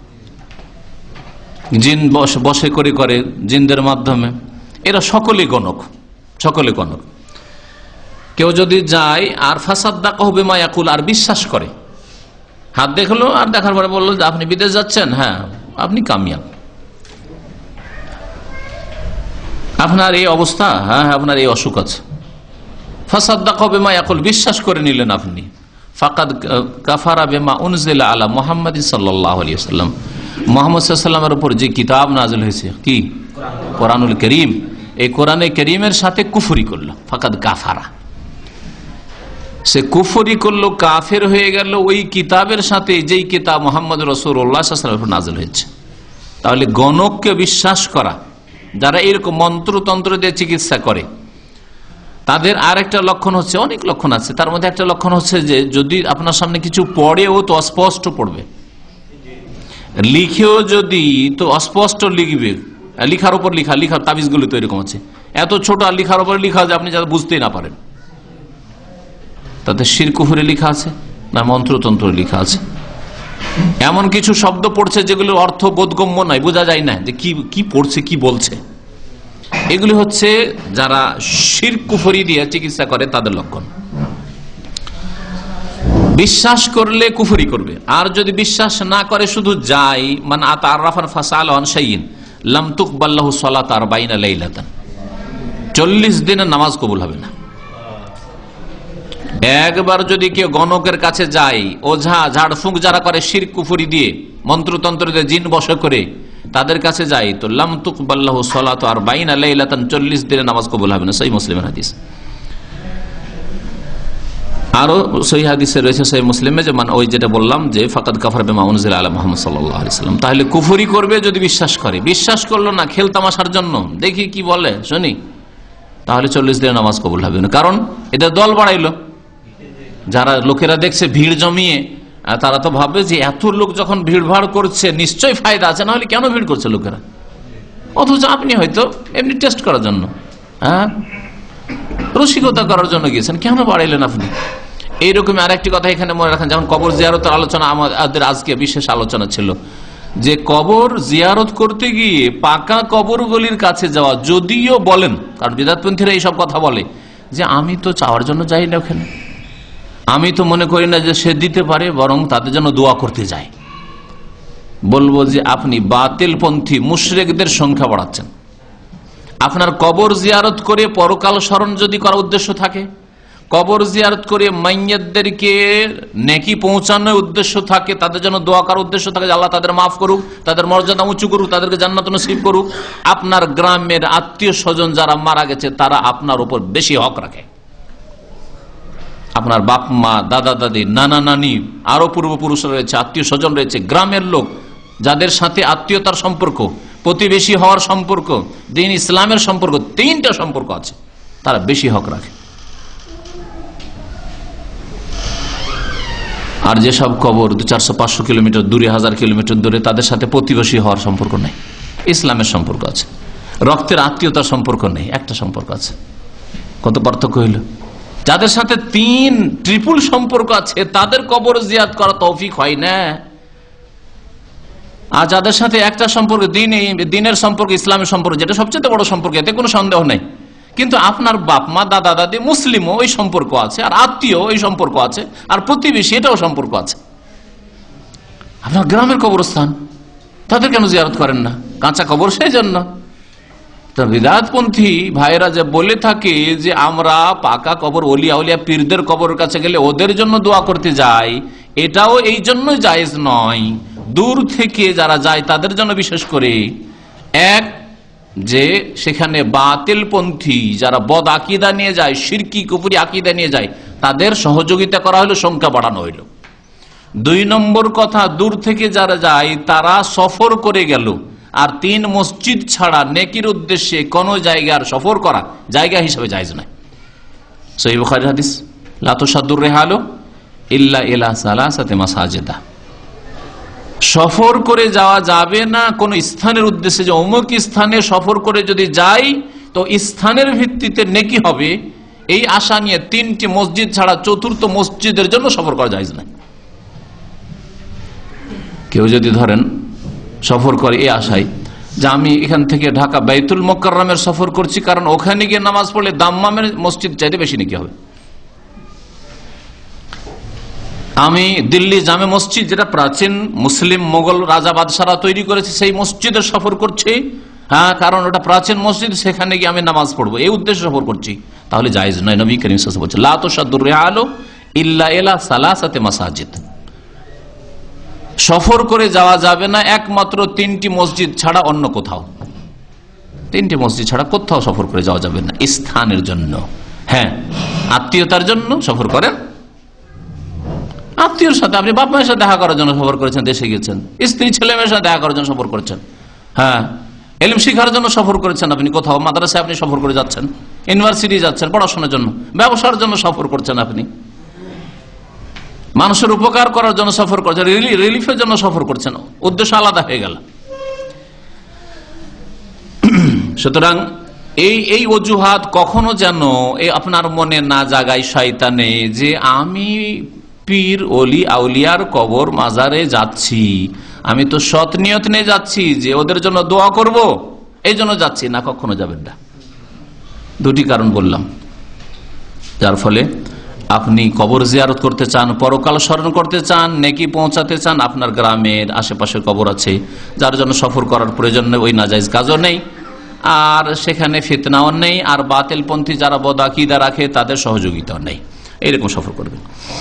জিন বসে করে করে জিনদের মাধ্যমে, এরা সকলে গণক, সকলে গণক। কেউ যদি যায় আর ফাসাদ্দাকাহু বিমা ইয়াকুল, আর বিশ্বাস করে, হাত দেখলো আর দেখার পরে বললো যে আপনি বিদেশ যাচ্ছেন, হ্যাঁ আপনি কামিয়াব, আপনার এই অবস্থা, হ্যাঁ আপনার এই অসুখ আছে, ফাসাদ্দাকাহু বিমা ইয়াকুল, বিশ্বাস করে নিলেন আপনি। ফাকাদ কাফারা বিমা উনজিলা আলা মুহাম্মাদ সাল্লাল্লাহু আলাইহি ওয়াসাল্লাম, মুহাম্মদ সাল্লাল্লাহু আলাইহি ওয়াসাল্লামের উপর যে কিতাব নাযিল হয়েছে, কি কোরআনুল কারীম, এই কোরআনে কারীমের সাথে কুফরি করলো। ফাকাদ কাফারা, সে কুফরি করলো, কাফের হয়ে গেল ওই কিতাবের সাথে যেই কিতাব মুহাম্মদ রাসূলুল্লাহ সাল্লাল্লাহু আলাইহি ওয়াসাল্লামের উপর নাযিল হয়েছে। তাহলে গণককে বিশ্বাস করা, যারা এরকম মন্ত্রতন্ত্র দিয়ে চিকিৎসা করে, তাদের আর একটা লক্ষণ হচ্ছে, অনেক লক্ষণ আছে, তার মধ্যে একটা লক্ষণ হচ্ছে যে যদি আপনার সামনে কিছু পড়েও তো অস্পষ্ট পড়বে, লিখেও যদি তো অস্পষ্ট লিখবে, লিখার উপর লিখা, লিখার তাবিজগুলো তো এরকম আছে, এত ছোট আর লিখার উপর লিখা যে আপনি যাতে বুঝতেই না পারেন তাতে শিরক কুফরি লিখা আছে না মন্ত্রতন্ত্র লিখা আছে। এমন কিছু শব্দ পড়ছে যেগুলোর অর্থ বোধগম্য নয়, বোঝা যায় না যে কি কি পড়ছে, কি বলছে। এগুলি হচ্ছে যারা শিরক কুফরি দিয়ে চিকিৎসা করে তাদের লক্ষণ। বিশ্বাস করলে কুফরি করবে, আর যদি বিশ্বাস না করে শুধু যায়, মান আতা আররাফান ফাসাল আন শাইইন লাম তুকবাল লাহু সালাত আরবাঈনা লাইলাতান, চল্লিশ দিনের নামাজ কবুল হবে না। একবার যদি কেউ গণকের কাছে যায়, ওঝা ঝাড়ফুঁক যারা করে শিরক কুফরি দিয়ে, মন্ত্রতন্ত্র দিয়ে জিন বশ করে, তাদের কাছে যায়, তো লাম তুকবাল লাহু সালাত আরবাঈনা লাইলাতান, চল্লিশ দিনের নামাজ কবুল হবে না। সহিহ মুসলিমের হাদিস। আরো সহিহ হাদিসে রয়েছে সহিহ মুসলিমে, যে মানে ওই যেটা বললাম যে ফাকাদ কাফার বিমা উনজিলা আলা মুহাম্মদ সাল্লাল্লাহু আলাইহি ওয়াসাল্লাম, তাহলে কুফরি করবে যদি বিশ্বাস করে। বিশ্বাস করলো না খেল তামাশার জন্য, দেখি কি বলে শুনি, তাহলে চল্লিশ দিনের নামাজ কবুল হবে না। কারণ এটা দল বাড়াইলো, যারা লোকেরা দেখছে ভিড় জমিয়ে, তারা তো ভাববে যে এত লোক যখন ভিড় ভাড় করছে নিশ্চয়ই ফায়দা আছে, না হলে কেন ভিড় করছে লোকেরা। অথচ আপনি হয়তো এমনি টেস্ট করার জন্য, হ্যাঁ রসিকতা করার জন্য গিয়েছেন, কেন বাড়াইলেন আপনি? এইরকম আরেকটি কথা এখানে মনে রাখেন, যেমন কবর জিয়ারতের আলোচনা আমাদের আজকে বিশেষ আলোচনা ছিল, যে কবর জিয়ারত করতে গিয়ে পাকা কবরগুলির কাছে যাওয়া, যদিও বলেন, কারণ বিদআতপন্থীরা এইসব কথা বলে যে আমি তো চাওয়ার জন্য যাই না ওখানে, আমি তো মনে করি না যে সে দিতে পারে, বরং তাদের জন্য দোয়া করতে যাই। বলবো যে আপনি বাতিলপন্থী মুশরিকদের সংখ্যা বাড়াচ্ছেন। আপনার কবর জিয়ারত করে পরকাল স্মরণ যদি করার উদ্দেশ্য থাকে, কবর জিয়ারত করে মাইয়াতদেরকে নেকি পৌঁছানোর উদ্দেশ্য থাকে, তাদের জন্য দোয়া করার উদ্দেশ্য থাকে যে আল্লাহ তাদের মাফ করুক, তাদের মর্যাদা উঁচু করুক, তাদেরকে জান্নাত নসিব করুক, আপনার গ্রামের আত্মীয় স্বজন যারা মারা গেছে তারা আপনার উপর বেশি হক রাখে। আপনার বাপ মা, দাদা দাদি, নানা নানি, আরো পূর্বপুরুষ রয়েছে, আত্মীয় স্বজন রয়েছে, গ্রামের লোক যাদের সাথে আত্মীয়তার সম্পর্ক, প্রতিবেশী হওয়ার সম্পর্ক, দিন ইসলামের সম্পর্ক, তিনটা সম্পর্ক আছে, তারা বেশি হক রাখে। আর যেসব কবর দু চারশো পাঁচশো কিলোমিটার দূরে, হাজার কিলোমিটার দূরে, তাদের সাথে প্রতিবেশী হওয়ার সম্পর্ক নেই। ইসলামের সম্পর্ক আছে, রক্তের আত্মীয়তার সম্পর্ক নেই, একটা সম্পর্ক আছে। কত পার্থক্য হইল? যাদের সাথে তিন ট্রিপল সম্পর্ক আছে তাদের কবর জিয়ারত করা তৌফিক হয় না, আর যাদের সাথে একটা সম্পর্ক, দিন দিনের সম্পর্ক, ইসলামের সম্পর্ক, যেটা সবচেয়ে বড় সম্পর্ক, এতে কোনো সন্দেহ নেই, কিন্তু আপনার বাপ মা দাদা দাদি মুসলিমও ওই সম্পর্ক আছে, আর আত্মীয় ওই সম্পর্ক আছে, আর প্রতিবেশী এটাও সম্পর্ক আছে। আপনার গ্রামের কবরস্থান, তাদের কেন জিয়ারত করেন না? কাঁচা কবর, সেই জন্য। বিদআতপন্থী ভাইরা যে বলে থাকে যে আমরা পাকা কবর, ওলিয়া উলিয়া পীরদের কবরের কাছে গেলে ওদের জন্য দোয়া করতে যাই, এটাও এই জন্য জায়েজ নয়। দূর থেকে যারা যায় তাদের জন্য বিশেষ করে, এক যে সেখানে বাতিলপন্থী যারা বদ আকীদা নিয়ে যায়, শিরকি কুফরি আকীদা নিয়ে যায়, তাদের সহযোগিতা করা হলো, সংখ্যা বাড়ানো হইল। দুই নম্বর কথা, দূর থেকে যারা যায় তারা সফর করে গেল, আর তিন মসজিদ ছাড়া নেকির উদ্দেশ্যে কোন জায়গার সফর করা জায়গা হিসেবে জায়েজ নয়। সহিহ বুখারীর হাদিস, লা তুসাদ্দুর রিহালু ইল্লা ইলা সালাসাতি মাসাজিদা। সফর করে যাওয়া যাবে না কোন স্থানের উদ্দেশ্যে, যে অমুক স্থানে সফর করে যদি যাই তো স্থানের ভিত্তিতে নেকি হবে, এই আশা নিয়ে তিনটি মসজিদ ছাড়া চতুর্থ মসজিদের জন্য সফর করা জায়েজ নয়। কেউ যদি ধরেন সফর করে এই আশায় যে আমি এখান থেকে ঢাকা বাইতুল মুকাররমের সফর করছি, কারণ ওখানে গিয়ে নামাজ পড়লে দাম্মামের মসজিদ চাইতে বেশি নাকি হবে। আমি দিল্লি জামে মসজিদ, যেটা প্রাচীন মুসলিম মোগল রাজা বাদশারা তৈরি করেছে, সেই মসজিদের সফর করছি, হ্যাঁ, কারণ ওটা প্রাচীন মসজিদ, সেখানে গিয়ে আমি নামাজ পড়বো, এই উদ্দেশ্যে সফর করছি, তাহলে জায়েজ নয়। নবী করিম সাল্লাল্লাহু আলাইহি ওয়াসাল্লাম বলেছেন, লা তুসাদ্দুর রিহালু ইল্লা ইলা সালাসাতি মাসাজিদ। সফর করে যাওয়া যাবে না একমাত্র তিনটি মসজিদ ছাড়া অন্য কোথাও, তিনটি মসজিদ ছাড়া কোথাও সফর করে যাওয়া যাবে না স্থানের জন্য। হ্যাঁ, আত্মীয়তার জন্য সফর করেন, আত্মীয়র সাথে, আপনি বাপ মায়ের সাথে দেখা করার জন্য সফর করেছেন, দেশে গেছেন, স্ত্রী ছেলে মেয়ের সাথে দেখা করার জন্য সফর করেছেন, হ্যাঁ, ইলম শিখার জন্য সফর করেছেন, আপনি কোথাও মাদ্রাসায় আপনি সফর করে যাচ্ছেন, ইউনিভার্সিটি যাচ্ছেন পড়াশোনার জন্য, ব্যবসার জন্য সফর করছেন, আপনি মানুষের উপকার করার জন্য সফর করছেন, রিলিফের জন্য সফর করছেন, উদ্দেশ্য আলাদা হয়ে গেল। সুতরাং এই এই অজুহাত কখনো যেন এই আপনার মনে না জাগায় শয়তানে যে আমি পীর ওলি আউলিয়ার কবর মাজারে যাচ্ছি, আমি তো সৎ নিয়ত নিয়ে যাচ্ছি যে ওদের জন্য দোয়া করব, এই জন্য যাচ্ছি না, কখনো যাবেন না। দুটি কারণ বললাম, যার ফলে আপনি কবর জিয়ারত করতে চান, পরকাল স্মরণ করতে চান, নেকি পৌঁছাতে চান, আপনার গ্রামের আশেপাশে কবর আছে, যার জন্য সফর করার প্রয়োজন নেই, ওই নাজায়েজ কাজও নেই, আর সেখানে ফিতনাও নেই, আর বাতিলপন্থী যারা বদ আকীদা রাখে তাদের সহযোগিতাও নেই, এইরকম সফর করবেন।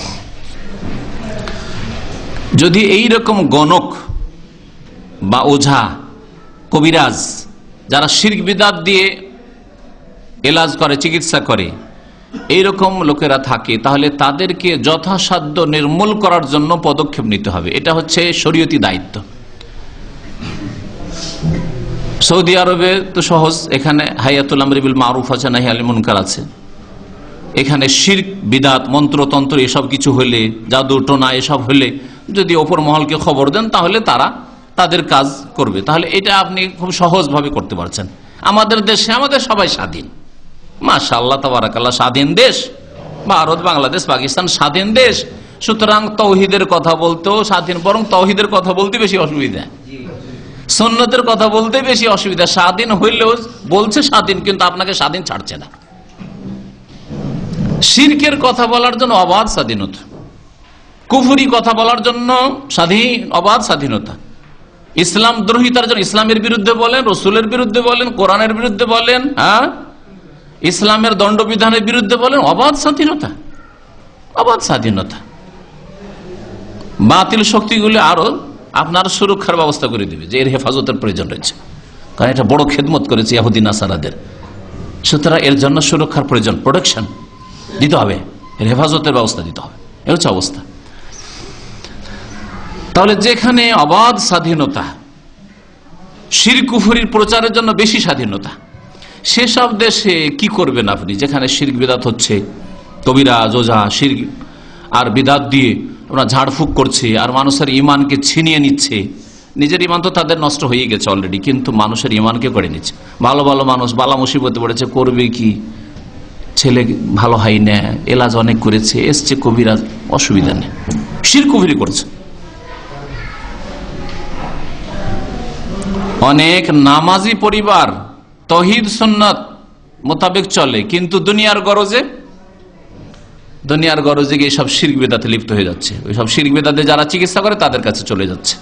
যদি এইরকম গণক বা ওঝা কবিরাজ যারা শিরক বিদআত দিয়ে এলাজ করে, চিকিৎসা করে, এইরকম লোকেরা থাকে, তাহলে তাদেরকে যথাসাধ্য নির্মূল করার জন্য পদক্ষেপ নিতে হবে। এটা হচ্ছে শরীয়তি দায়িত্ব। সৌদি আরবে তো সহজ, এখানে হায়াতুল আমরি বিল মারুফ আছে, নাহি আনিল মুনকার আছে। এখানে শিরক বিদআত মন্ত্রতন্ত্র এসব কিছু হলে, জাদু টোনা এসব হলে যদি ওপর মহলকে খবর দেন তাহলে তারা তাদের কাজ করবে। তাহলে এটা আপনি খুব সহজভাবে করতে পারছেন। আমাদের দেশে আমাদের সবাই স্বাধীন, মাশাআল্লাহ তাবারাকাল্লাহ, স্বাধীন দেশ, ভারত বাংলাদেশ পাকিস্তান স্বাধীন দেশ। সুতরাং তৌহিদের কথা বলতেও স্বাধীন, বরং তৌহিদের কথা বলতে বেশি অসুবিধা, সুন্নতের কথা বলতে বেশি অসুবিধা। স্বাধীন হইলেও বলছে স্বাধীন, কিন্তু আপনাকে স্বাধীন ছাড়ছে না। শিরকের কথা বলার জন্য অবাধ স্বাধীনতা, কুফরি কথা বলার জন্য স্বাধীন অবাধ স্বাধীনতা, ইসলাম দ্রোহিতার জন্য ইসলামের বিরুদ্ধে বলেন, রসুলের বিরুদ্ধে বলেন, কোরআনের বিরুদ্ধে বলেন, হ্যাঁ, ইসলামের দণ্ডবিধানের বিরুদ্ধে বলেন, অবাধ স্বাধীনতা, অবাধ স্বাধীনতা। বাতিল শক্তিগুলি আরো আপনার সুরক্ষার ব্যবস্থা করে দিবে, যে এর হেফাজতের প্রয়োজন রয়েছে, কারণ এটা বড় খেদমত করেছে ইহুদি নাসারাদের। সুতরাং এর জন্য সুরক্ষার প্রয়োজন, প্রোটেকশন দিতে হবে, এর হেফাজতের ব্যবস্থা দিতে হবে, এ হচ্ছে অবস্থা। তাহলে যেখানে অবাধ স্বাধীনতা, শিরক কুফরির প্রচারের জন্য বেশি স্বাধীনতা, সেসব দেশে কি করবেন আপনি? যেখানে শিরক বিদআত হচ্ছে, কবিরাজ ওঝা শিরক আর বিদআত দিয়ে ওরা ঝাড়ফুঁক করছে আর মানুষের ইমানকে ছিনিয়ে নিচ্ছে, নিজের ইমান তো তাদের নষ্ট হয়ে গেছে অলরেডি, কিন্তু মানুষের ইমানকে করে নিচ্ছে। ভালো ভালো মানুষ বালা মুসিবতে পড়েছে, করবে কি, ছেলে ভালো হয় না, এলাজ অনেক করেছে, এসছে কবিরাজ, অসুবিধা নেই, শিরক কুফরি করছে। অনেক নামাজি পরিবার তৌহিদ সুন্নাত মোতাবেক চলে, কিন্তু দুনিয়ার গরজে দুনিয়ার গরজে গিয়ে সব শিরক বিদআতে লিপ্ত হয়ে যাচ্ছে। ওই সব শিরক বিদআতে যারা চিকিৎসা করে তাদের কাছে চলে যাচ্ছে।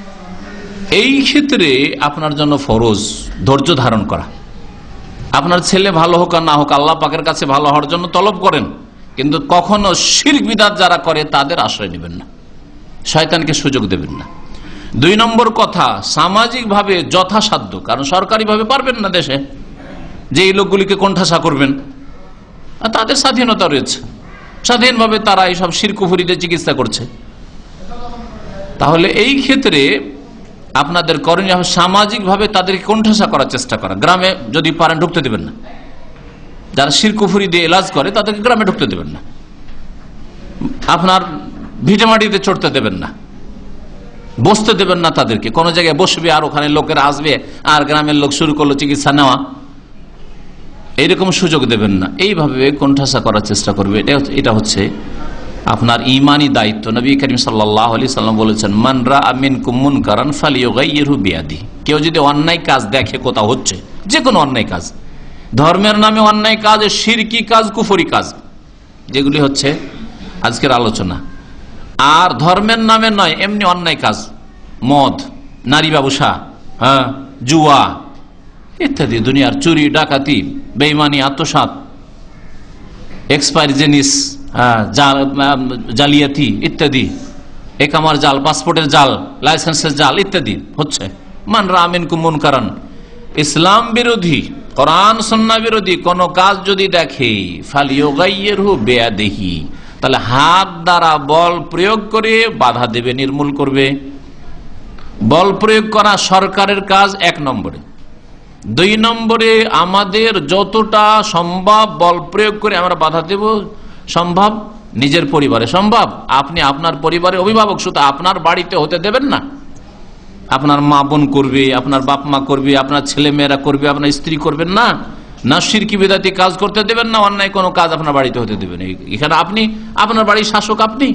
এই ক্ষেত্রে আপনার জন্য ফরজ ধৈর্য ধারণ করা। আপনার ছেলে ভালো হোক আর না হোক, আল্লাহ পাকের কাছে ভালো হওয়ার জন্য তলব করেন, কিন্তু কখনো শিরক বিদআত যারা করে তাদের আশ্রয় নেবেন না, শয়তানকে সুযোগ দেবেন না। দুই নম্বর কথা, সামাজিক ভাবে যথাসাধ্য, কারণ সরকারি ভাবে পারবেন না দেশে যে এই লোকগুলিকে কোণঠাসা করবেন, আর তাদের স্বাধীনতা রয়েছে, স্বাধীনভাবে তারা এইসব শিরক কুফরিতে চিকিৎসা করছে। তাহলে এই ক্ষেত্রে আপনাদের করণীয় হবে সামাজিক ভাবে তাদেরকে কোণঠাসা করার চেষ্টা করা। গ্রামে যদি পারেন ঢুকতে দেবেন না, যারা শিরক কুফরি দিয়ে এলাজ করে তাদেরকে গ্রামে ঢুকতে দেবেন না, আপনার ভিটেমাটিতে চড়তে দেবেন না, বসতে দেবেন না, তাদেরকে কোনো জায়গায় বসবে আর ওখানে লোকেরা আসবে আর গ্রামের লোক শুরু করলো চিকিৎসা নেওয়া, এইরকম সুযোগ দেবেন না। এইভাবে কোণঠাসা করার চেষ্টা করবে। এটা হচ্ছে আপনার ইমানি দায়িত্ব। নবী করিম সাল্লাল্লাহু আলাইহি সাল্লাম বলেছেন, মান রাআ মিনকুম মুনকারান ফালিয়ুগাইয়িরহু বিয়াদিহি। কেউ যদি অন্যায় কাজ দেখে কোথাও হচ্ছে, যে কোনো অন্যায় কাজ, ধর্মের নামে অন্যায় কাজ, শিরকি কাজ, কুফরি কাজ, যেগুলি হচ্ছে আজকের আলোচনা, আর ধর্মের নামে নয় এমনি অন্যায় কাজ, মদ, নারী ব্যবসা, হ্যাঁ, জুয়া ইত্যাদি, দুনিয়ার চুরি, ডাকাতি, বেঈমানি, আত্মসাৎ, এক্সপায়ার জিনিস, জালিয়াতি ইত্যাদি, একামার জাল, পাসপোর্টের জাল, লাইসেন্সের জাল ইত্যাদি হচ্ছে। মান রাআ মিনকুম মুনকারান, ইসলাম বিরোধী, কোরআন সুন্নাহ বিরোধী কোন কাজ যদি দেখে, ফালিয়ুগাইয়িরহু বিয়াদিহি, তাহলে হাত দ্বারা বল প্রয়োগ করে বাধা দেবে, নির্মূল করবে। বল প্রয়োগ করা সরকারের কাজ এক নম্বরে। দুই নম্বরে আমাদের যতটা সম্ভব বল প্রয়োগ করে আমরা বাধা দেব, সম্ভব নিজের পরিবারে সম্ভব, আপনি আপনার পরিবারের অভিভাবক, শুধু আপনার বাড়িতে হতে দেবেন না। আপনার মা বোন করবে, আপনার বাপ মা করবে, আপনার ছেলে মেয়েরা করবে, আপনার স্ত্রী করবেন না, না শিরকি বিদআতি কাজ করতে দেবেন না, অন্যায় কোনো কাজ আপনার বাড়িতে হতে দেবেন। এখানে আপনি আপনার বাড়ির শাসক, আপনি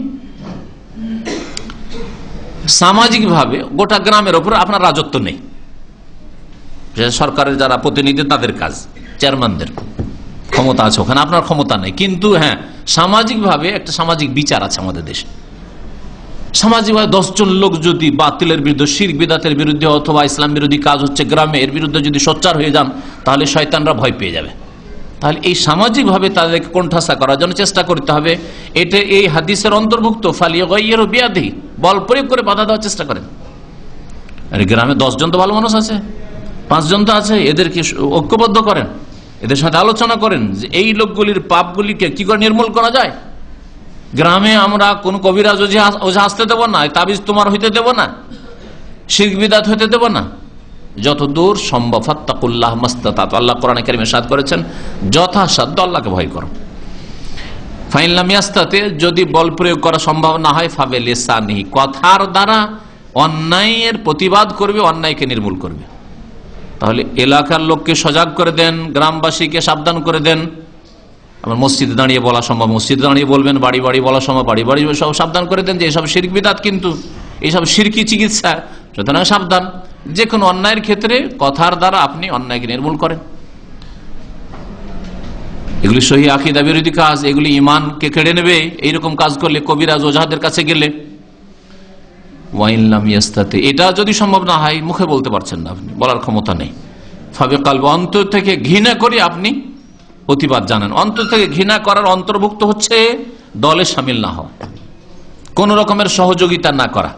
সামাজিক ভাবে গোটা গ্রামের ওপর আপনার রাজত্ব নেই, সরকারের যারা প্রতিনিধি তাদের কাজ, চেয়ারম্যানদের ক্ষমতা আছে, ওখানে আপনার ক্ষমতা নেই। কিন্তু হ্যাঁ, সামাজিক ভাবে একটা সামাজিক বিচার আছে আমাদের দেশে। সামাজিক ভাবে দশজন লোক যদি বাতিলের বিরুদ্ধে, শিরক বিদআতের বিরুদ্ধে অথবা ইসলাম বিরোধী কাজ হচ্ছে গ্রামে, এর বিরুদ্ধে যদি সোচ্চার হয়ে যান, তাহলে শয়তানরা ভয় পেয়ে যাবে। তাহলে এই সামাজিক ভাবে তাদেরকে কোণঠাসা করার জন্য চেষ্টা করতে হবে। এটা এই হাদিসের অন্তর্ভুক্ত, ফালিয়ুগাইয়িরহু বিয়াদিহি, বল প্রয়োগ করে বাধা দেওয়ার চেষ্টা করেন। আরে গ্রামে দশজন তো ভালো মানুষ আছে, পাঁচজন তো আছে, এদেরকে ঐক্যবদ্ধ করেন, এদের সাথে আলোচনা করেন যে এই লোকগুলির পাপগুলিকে কি করে নির্মূল করা যায়। গ্রামে আমরা কোন কবিরাজ ওঝা আসতে দেবো না, তাবিজ তোমার হইতে দেব না, শিরক বিদআত হইতে দেব না। যত দূর সম্ভব ফাত্তাকুল্লাহ মাসতাতাত, আল্লাহ কোরআনে কারিমে ইরশাদ করেছেন, যথাসাধ্য আল্লাহকে ভয় করো। ফাইন লাম ইয়াস্তাতি, যদি বল প্রয়োগ করা সম্ভব না হয়, ফাবিলিসানিহি, কথার দ্বারা অন্যায়ের প্রতিবাদ করবে, অন্যায়কে নির্মূল করবে। তাহলে এলাকার লোককে সজাগ করে দেন, গ্রামবাসীকে সাবধান করে দেন। আমার মসজিদে দাঁড়িয়ে বলা সম্ভব মসজিদে দাঁড়িয়ে বলবেন, বাড়ি বাড়ি বলা সম্ভব বাড়ি বাড়ি সব সাবধান করে দেন যে এসব শিরক বিদআত, কিন্তু এইসব শিরকি চিকিৎসা, সুতরাং সাবধান। যে কোনো অন্যায়ের ক্ষেত্রে কথার দ্বারা আপনি অন্যায়কে নির্মূল করেন। এগুলি সহি আকীদা বিরোধী কাজ, এগুলি ঈমানকে কেড়ে নেবে। এইরকম কাজ করলে, কবিরাজ ওঝাদের কাছে গেলে, ওয়াইন লাম ইয়াস্তাতি, এটা যদি সম্ভব না হয়, মুখে বলতে পারছেন না, আপনি বলার ক্ষমতা নেই, ফাবিকালবি, অন্তর থেকে ঘৃণা করে আপনি প্রতিবাদ জানান। অন্তর থেকে ঘৃণা করার অন্তর্ভুক্ত হচ্ছে দলে শামিল না হওয়া, কোন রকমের সহযোগিতা না করা,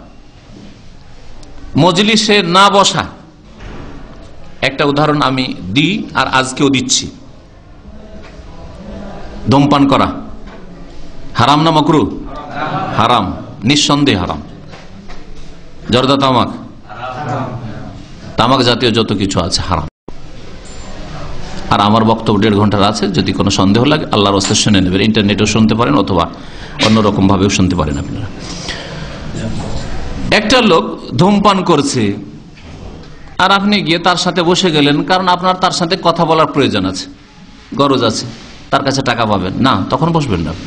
মজলিসে না বসা। একটা উদাহরণ আমি দিই, আর আজকেও দিচ্ছি। ধূমপান করা হারাম না মাকরুহ? হারাম, নিঃসন্দেহে হারাম। জর্দা, তামাক, তামাক জাতীয় যত কিছু আছে হারাম। আর আমার বক্তব্য দেড় ঘন্টার আছে, যদি কোনো সন্দেহ লাগে আল্লাহর রাস্তে শুনে নেবেন, ইন্টারনেটেও শুনতে পারেন অথবা অন্যরকম ভাবেও শুনতে পারেন আপনারা। একটা লোক ধূমপান করছে আর আপনি গিয়ে তার সাথে বসে গেলেন, কারণ আপনার তার সাথে কথা বলার প্রয়োজন আছে, গরজ আছে, তার কাছে টাকা পাবেন না, তখন বসবেন না।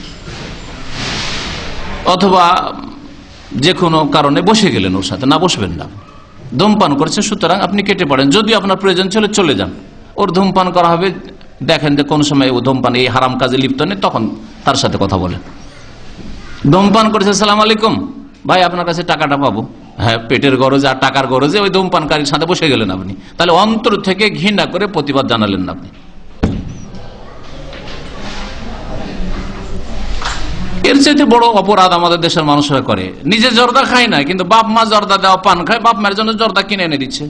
অথবা যে কোনো কারণে বসে গেলেন ওর সাথে, না বসবেন না। ধূমপান করছে, সুতরাং আপনি কেটে পড়েন, যদি আপনার প্রয়োজন ছিল চলে যান। ওর ধূমপান করা হবে, দেখেন যে কোন সময় ও ধূমপান এই হারাম কাজে লিপ্ত নেই, তখন তার সাথে কথা বলেন। ধূমপান করেছে, সালাম আলাইকুম ভাই, আপনার কাছে টাকাটা পাবো। হ্যাঁ, পেটের গরজে আর টাকার গরজে ওই ধূমপানকারীর সাথে বসে গেলেন আপনি, তাহলে অন্তর থেকে ঘৃণা করে প্রতিবাদ জানালেন না আপনি। এর চাইতে বড় অপরাধ আমাদের দেশের মানুষরা করে। নিজে জর্দা খায় না, কিন্তু বাপ মা জর্দা দেওয়া পান খায়, বাপ মায়ের জন্য জর্দা কিনে এনে দিচ্ছে।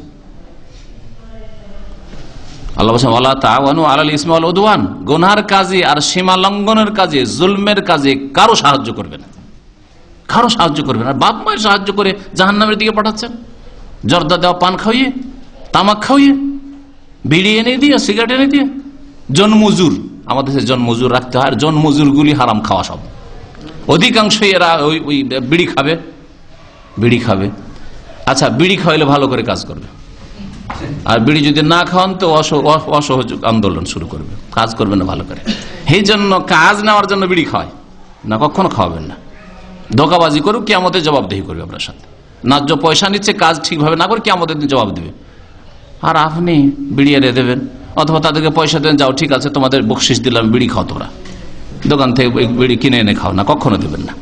আল্লাহ বলেন ওয়ালা তাআওয়ানু আলাল ইসমি ওয়াল উদওয়ান, গুনার কাজে আর সীমা লঙ্ঘনের কাজে, জুলমের কাজে কারো সাহায্য করবে না, কারো সাহায্য করবে না। বাপ মায়ের সাহায্য করে জাহান্নামের দিকে পাঠাচ্ছেন, জর্দা দেওয়া পান খাইয়ে, তামাক খাইয়ে, বিড়ি এনে দিয়ে, সিগারেট এনে দিয়ে। জনমজুর, আমাদের দেশে জনমজুর রাখতে হয়, আর জনমজুর গুলি হারাম খাওয়া সব, অধিকাংশই এরা ওই ওই বিড়ি খাবে, বিড়ি খাবে। আচ্ছা, বিড়ি খাওয়াইলে ভালো করে কাজ করবে, আর বিড়ি যদি না খাওয়ান তো অসহযোগ আন্দোলন শুরু করবে, কাজ করবে না ভালো করে। এই জন্য কাজ নেওয়ার জন্য বিড়ি খাওয়ায় না, কখনো খাওয়াবেন না। ধোকাবাজি করুক, কিয়ামতে জবাবদেহি করবে আপনার সাথে। ন্যায্য পয়সা নিচ্ছে, কাজ ঠিকভাবে না করে কিয়ামতের দিন জবাব দেবে, আর আপনি বিড়ি এনে দেবেন। অথবা তাদেরকে পয়সা দেন, যাও ঠিক আছে তোমাদের বকশিস দিলাম, বিড়ি খাও, তোমরা দোকান থেকে বিড়ি কিনে এনে খাও, না, কখনো দেবেন না।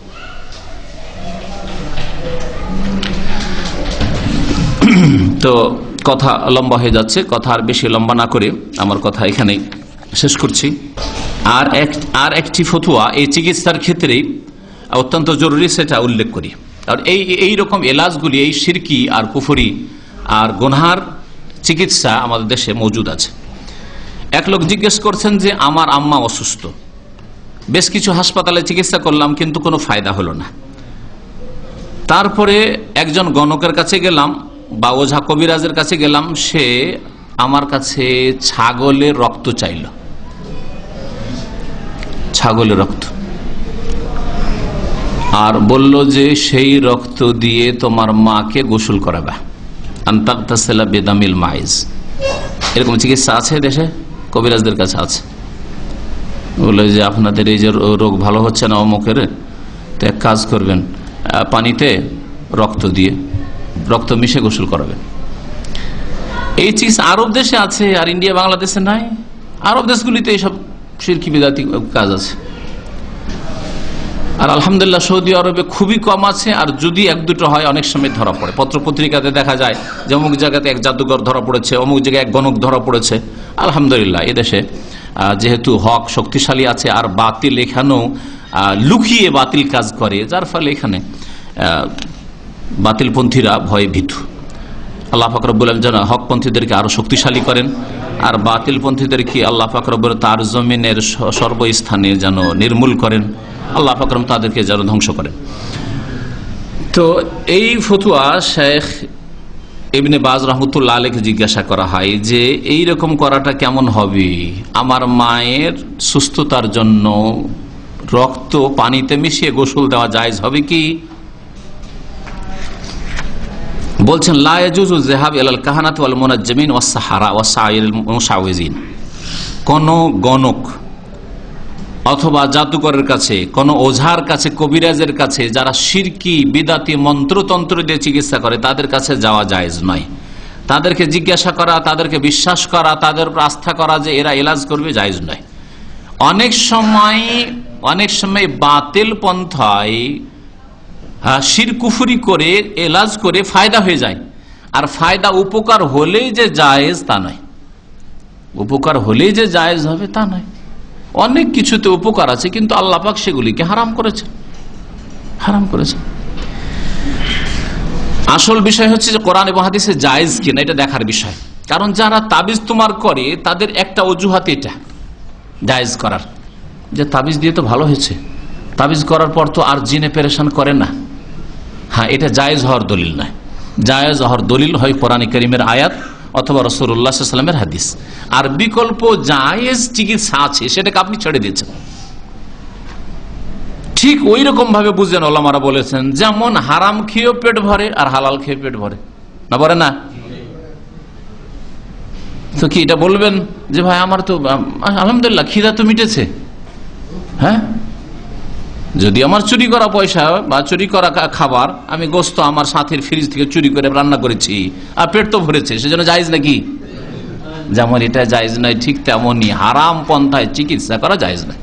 তো কথা লম্বা হয়ে যাচ্ছে, কথা আর বেশি লম্বা না করে আমার কথা এখানেই শেষ করছি। আর এক আর একটি ফতোয়া এই চিকিৎসার ক্ষেত্রেই অত্যন্ত জরুরি, সেটা উল্লেখ করি। আর এই এই রকম এলাজগুলি, এই শিরকি আর কুফরি আর গুনহার চিকিৎসা আমাদের দেশে মজুদ আছে। এক লোক জিজ্ঞেস করছেন যে আমার আম্মা অসুস্থ, বেশ কিছু হাসপাতালে চিকিৎসা করলাম কিন্তু কোনো ফায়দা হলো না। তারপরে একজন গণকের কাছে গেলাম বা ওঝা কবিরাজের কাছে গেলাম, সে আমার কাছে ছাগলের রক্ত চাইল, ছাগলের রক্ত, আর বলল যে সেই রক্ত দিয়ে তোমার মাকে গোসল করাবে, আনতাগতাসিলা বিদামিল মাইজ। এরকম চিকিৎসা আছে দেশে, কবিরাজদের কাছে আছে। বলে যে আপনাদের এই যে রোগ ভালো হচ্ছে না অমুকের, তো এক কাজ করবেন, পানিতে রক্ত দিয়ে, রক্ত মিশে গোসল করাবেন। এই চিকিৎসা আরব দেশে আছে, আর ইন্ডিয়া বাংলাদেশে নাই। আরব দেশগুলিতে এইসব শিরকি বিদাতি কাজ আছে, আর আলহামদুলিল্লাহ সৌদি আরবে খুবই কম আছে। আর যদি এক দুটো হয়, অনেক সময় ধরা পড়ে। পত্র পত্রিকাতে দেখা যায় যে অমুক জায়গাতে এক জাদুঘর ধরা পড়েছে, অমুক জায়গায় এক গণক ধরা পড়েছে। আলহামদুলিল্লাহ এদেশে যেহেতু হক শক্তিশালী আছে, আর বাতিল এখানেও লুকিয়ে বাতিল কাজ করে, যার ফলে এখানে বাতিলপন্থীরা ভয়ে ভীতু। আল্লাহ পাক রব্বুল আলামিন যেন হকপন্থীদেরকে আরো শক্তিশালী করেন, আর বাতিলপন্থীদেরকে আল্লাহ পাক রব্বুল তার জমিনের সর্বস্থানে যেন নির্মূল করেন। আল্লাহ পাক রব্বুল তাদেরকে যেন ধ্বংস করেন। তো এই ফতোয়া শেখ ইবনে বাজ রহমতুল্লাহ আলাইহি জিজ্ঞাসা করা হয় যে এই রকম করাটা কেমন হবে? আমার মায়ের সুস্থতার জন্য রক্ত পানিতে মিশিয়ে গোসল দেওয়া জায়েজ হবে কি? বলছেন লা ইয়াজুজু যিহাব ইলাল কাহানাত ওয়াল মুনাজ্জিমিন ওয়াস সাহারা ওয়াস সাইরিল মুশাওয়িজিন। কোন গণক অথবা জাদুকরের কাছে, কোন ওঝার কাছে, কবিরাজের কাছে, যারা শিরকি বিদাতি মন্ত্রতন্ত্র দিয়ে চিকিৎসা করে, তাদের কাছে যাওয়া জায়েজ নয়। তাদেরকে জিজ্ঞাসা করা, তাদেরকে বিশ্বাস করা, তাদের উপর আস্থা করা যে এরা ইলাজ করবে, জায়েজ নয়। অনেক সময় অনেক সময় বাতিল পন্থায় শিরকুফরি করে এলাজ করে ফায়দা হয়ে যায়, আর ফায়দা উপকার হলেই যে জায়েজ তা নয়, উপকার হলেই যে জায়েজ হবে তা নয়। অনেক কিছুতে উপকার আছে, কিন্তু আল্লাহ পাক সেগুলিকে হারাম করেছেন, হারাম করেছেন। আসল বিষয় হচ্ছে যে কোরআন এবং হাদিসে জায়েজ কিনা এটা দেখার বিষয়। কারণ যারা তাবিজ তোমার করে, তাদের একটা অজুহাত এটা জায়েজ করার, যে তাবিজ দিয়ে তো ভালো হয়েছে, তাবিজ করার পর তো আর জিনে পেরেশান করে না। হ্যাঁ, এটা জায়েজ হওয়ার দলিল নয়। জায়েজ হওয়ার দলিল হয় কোরআনে কারীমের আয়াত অথবা রাসূলুল্লাহ সাল্লাল্লাহু আলাইহি ওয়াসাল্লামের হাদিস। আর বিকল্প জায়েজ চিকিৎসা আছে, সেটাকে আপনি ছেড়ে দিয়েছেন। ঠিক ওই রকম ভাবে বুঝেন ওলামারা বলেছেন, যেমন হারাম খেয়েও পেট ভরে আর হালাল খেয়ে পেট ভরে, না ভরে না? তো কি এটা বলবেন যে ভাই আমার তো আলহামদুলিল্লাহ খিদা তো মিটেছে? হ্যাঁ, যদি আমার চুরি করা পয়সা বা চুরি করা খাবার, আমি গোস্ত আমার সাথীর ফ্রিজ থেকে চুরি করে রান্না করেছি আর পেট তো ভরেছে, সেজন্য জায়েজ নাকি? যেমন এটা জায়েজ নয়, ঠিক তেমনই হারাম পন্থায় চিকিৎসা করা জায়েজ নয়।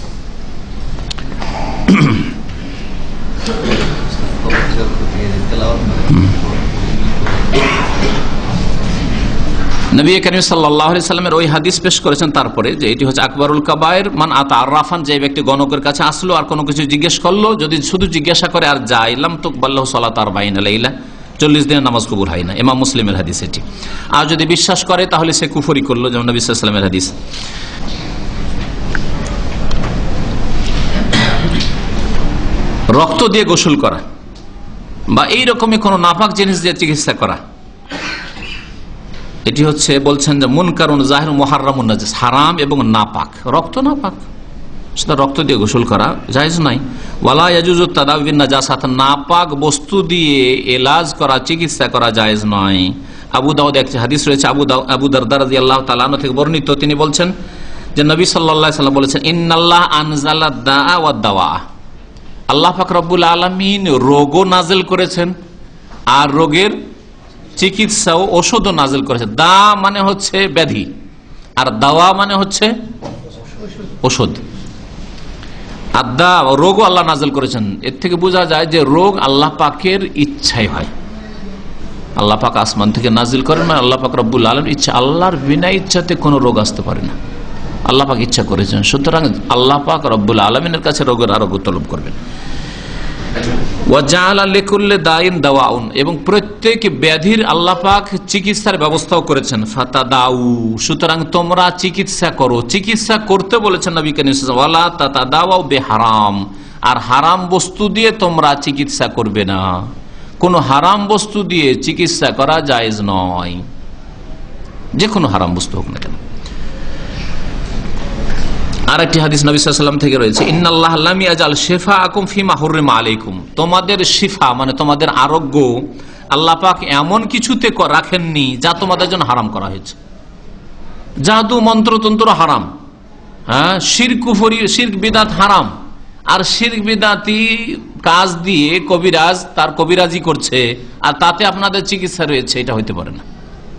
নবী করিম সাল্লাল্লাহু আলাইহি সাল্লামের ওই হাদিস পেশ করেছেন তারপরে, যে এটি হচ্ছে আকবরুল কাবায়ের মান আতা আরাফান, যে ব্যক্তি গণকের কাছে আসলো আর কোনো কিছু জিজ্ঞেস করলো, যদি শুধু জিজ্ঞাসা করে আর যায়, লাম তুকবাল্লাহু সালাতু আরবাঈনা লাইলা, চল্লিশ দিনের নামাজ কবুল হয় না। ইমাম মুসলিমের হাদিস এটি। আর যদি বিশ্বাস করে তাহলে সে কুফরি করলো, যেমন নবী সাল্লাল্লাহু আলাইহি ওয়াসাল্লামের হাদিস। রক্ত দিয়ে গোসল করা বা এই রকমই কোনো নাপাক জিনিস দিয়ে চিকিৎসা করা, এটি হচ্ছে বলছেন যে মুনকারুন জাহির মুহাররামুন নাজিস, হারাম এবং নাপাক, রক্ত নাপাক, সেটা রক্ত দিয়ে গোসল করা জায়েজ নাই। ওয়ালা ইয়াজুজু তাদাউযু বিন নাজাসাত, নাপাক বস্তু দিয়ে এলাজ করা, চিকিৎসা করা জায়েজ নয়। আবু দাউদ একটি হাদিস রয়েছে, আবু দাউদ আবু দারদা রাদিয়াল্লাহু তাআলা আনহু থেকে বর্ণিত, তিনি বলছেন যে নবী সাল্লাল্লাহু আলাইহি ওয়াসাল্লাম বলেছেন, ইন্নাল্লাহ আনজালা দাআ ওয়াদ দাওয়া, আল্লাহ পাক রব্বুল আলামিন রোগও নাজিল করেছেন আর রোগের চিকিৎসা ও ওষুধও নাজিল করেছে। দা মানে হচ্ছে ব্যাধি আর দাওয়া মানে হচ্ছে ওষুধ। আর দা রোগও আল্লাহ নাজিল করেছেন। এর থেকে বোঝা যায় যে রোগ আল্লাহ পাকের ইচ্ছাই হয়। আল্লাহ পাক আসমান থেকে নাজিল করেন মানে আল্লাহ পাক রব্বুল আলামিন ইচ্ছা, আল্লাহর বিনা ইচ্ছাতে কোনো রোগ আসতে পারে না, আল্লাহ পাক ইচ্ছা করেছেন। সুতরাং আল্লাহ পাক রব্বুল আলামিনের কাছে রোগের আরোগ্য তলব করবেন। এবং প্রত্যেক ব্যাধির আল্লাহ পাক চিকিৎসার ব্যবস্থাও করেছেন। ফাতাদাউ, সুতরাং তোমরা চিকিৎসা করো। চিকিৎসা করতে বলেছেন নবী করিম সাল্লাল্লাহু আলাইহি ওয়াসাল্লাম, ওয়ালা তাতাদাউ বিহারাম, আর হারাম বস্তু দিয়ে তোমরা চিকিৎসা করবে না। কোন হারাম বস্তু দিয়ে চিকিৎসা করা জায়েজ নয়, যে কোনো হারাম বস্তু হোক না কেন। আর একটি হাদিস নবী সাল্লাল্লাহু আলাইহি ওয়াসাল্লাম থেকে রয়েছে, ইন্নাল্লাহ লাম ইয়াজাল শিফাআকুম ফিমা হুররিমা আলাইকুম, তোমাদের শিফা মানে তোমাদের আরোগ্য আল্লাহ পাক এমন কিছুতে রাখেননি যা তোমাদের জন্য হারাম করা হয়েছে। জাদু মন্ত্রতন্ত্র হারাম, হ্যাঁ, শিরক কুফরি শিরক বিদআত হারাম, আর শিরক বিদআতি কাজ দিয়ে কবিরাজ তার কবিরাজি করছে আর তাতে আপনাদের চিকিৎসা রয়েছে, এটা হইতে পারে না।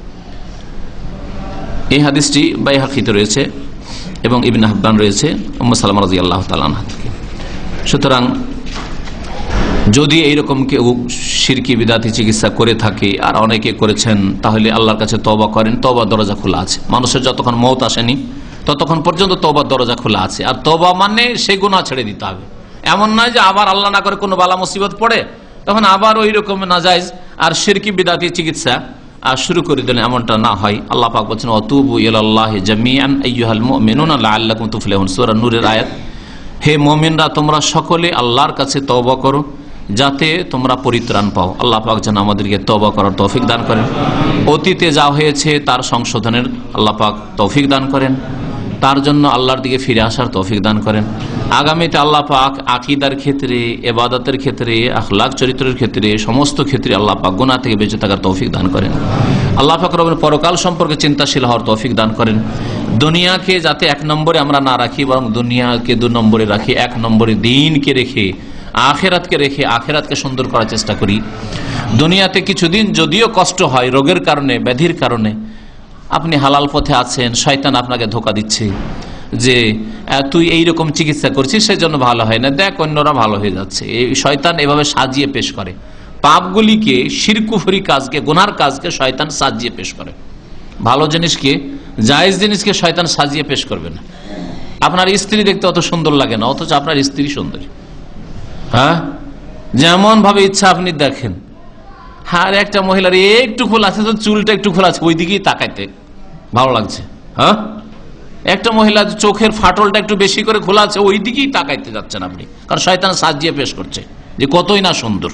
এই হাদিসটি বাইহাকিতে রয়েছে এবং ইবনে হিব্বান রয়েছে উম্মে সালামা রাদিয়াল্লাহু তাআলা আনহা থেকে। সুতরাং যদি এইরকম কেউ শিরকি বিদআতি চিকিৎসা করে থাকে আর অনেকে করেছেন, তাহলে আল্লাহর কাছে তওবা করেন, তওবার দরজা খোলা আছে। মানুষের যতক্ষণ মওত আসেনি ততক্ষণ পর্যন্ত তওবার দরজা খোলা আছে। আর তওবা মানে সেই গুনাহ ছেড়ে দিতে হবে, এমন নয় যে আবার আল্লাহ না করে কোনো বালা মুসিবত পড়ে তখন আবার ওই রকম নাজায়েজ আর শিরকি বিদআতি চিকিৎসা আর শুরু করে দিলেন, এমনটা না হয়। আল্লাহ পাক বলেছেন, ওয়াতুবু ইলাল্লাহি জামিআন আইয়ুহাল মুমিনুনা লাআল্লাকুম তুফলিহুন, সূরা নূরের আয়াত। হে মুমিনরা, তোমরা সকলে আল্লাহর কাছে তওবা করো যাতে তোমরা পরিত্রাণ পাও। আল্লাহ পাক যেন আমাদেরকে তওবা করার তৌফিক দান করেন, অতীতে যা হয়েছে তার সংশোধনের আল্লাহ পাক তৌফিক দান করেন, তার জন্য আল্লাহর দিকে ফিরে আসার তৌফিক দান করেন। আগামীতে আল্লাহ পাক আকীদার ক্ষেত্রে, ইবাদতের ক্ষেত্রে, আখলাক চরিত্রের ক্ষেত্রে, সমস্ত ক্ষেত্রে আল্লাহ পাক গুনাহ থেকে বেঁচে থাকার তৌফিক দান করেন। আল্লাহ পাক রবের পরকাল সম্পর্কে চিন্তাশীল হওয়ার তৌফিক দান করেন। দুনিয়াকে যাতে এক নম্বরে আমরা না রাখি, বরং দুনিয়াকে দু নম্বরে রাখি, এক নম্বরে দিনকে রেখে আখেরাতকে রেখে আখেরাতকে সুন্দর করার চেষ্টা করি। দুনিয়াতে কিছুদিন যদিও কষ্ট হয় রোগের কারণে, ব্যাধির কারণে, আপনি হালাল পথে আছেন, শয়তান আপনাকে ধোঁকা দিচ্ছে যে তুই এইরকম চিকিৎসা করছিস সেজন্য ভালো হয় না, দেখ অন্যরা ভালো হয়ে যাচ্ছে। এই শয়তান এভাবে সাজিয়ে পেশ করে পাপগুলিকে, শিরক কুফরি কাজকে, গুনার কাজকে শয়তান সাজিয়ে পেশ করে। ভালো জিনিসকে, জায়েজ জিনিসকে শয়তান সাজিয়ে পেশ করবে না। আপনার স্ত্রী দেখতে অত সুন্দর লাগে না, অথচ আপনার স্ত্রী সুন্দরী, হ্যাঁ, যেমন ভাবে ইচ্ছা আপনি দেখেন। আর একটা মহিলার একটু খোলা আছে, চুলটা একটু খোলা আছে, ওই দিকেই তাকাইতে ভালো লাগছে। হ্যাঁ, একটা মহিলা চোখের ফাটলটা একটু বেশি করে খোলা আছে, ওই দিকেই তাকাইতে যাচ্ছেন আপনি, কারণ শয়তান সাজিয়ে পেশ করছে যে কতই না সুন্দর।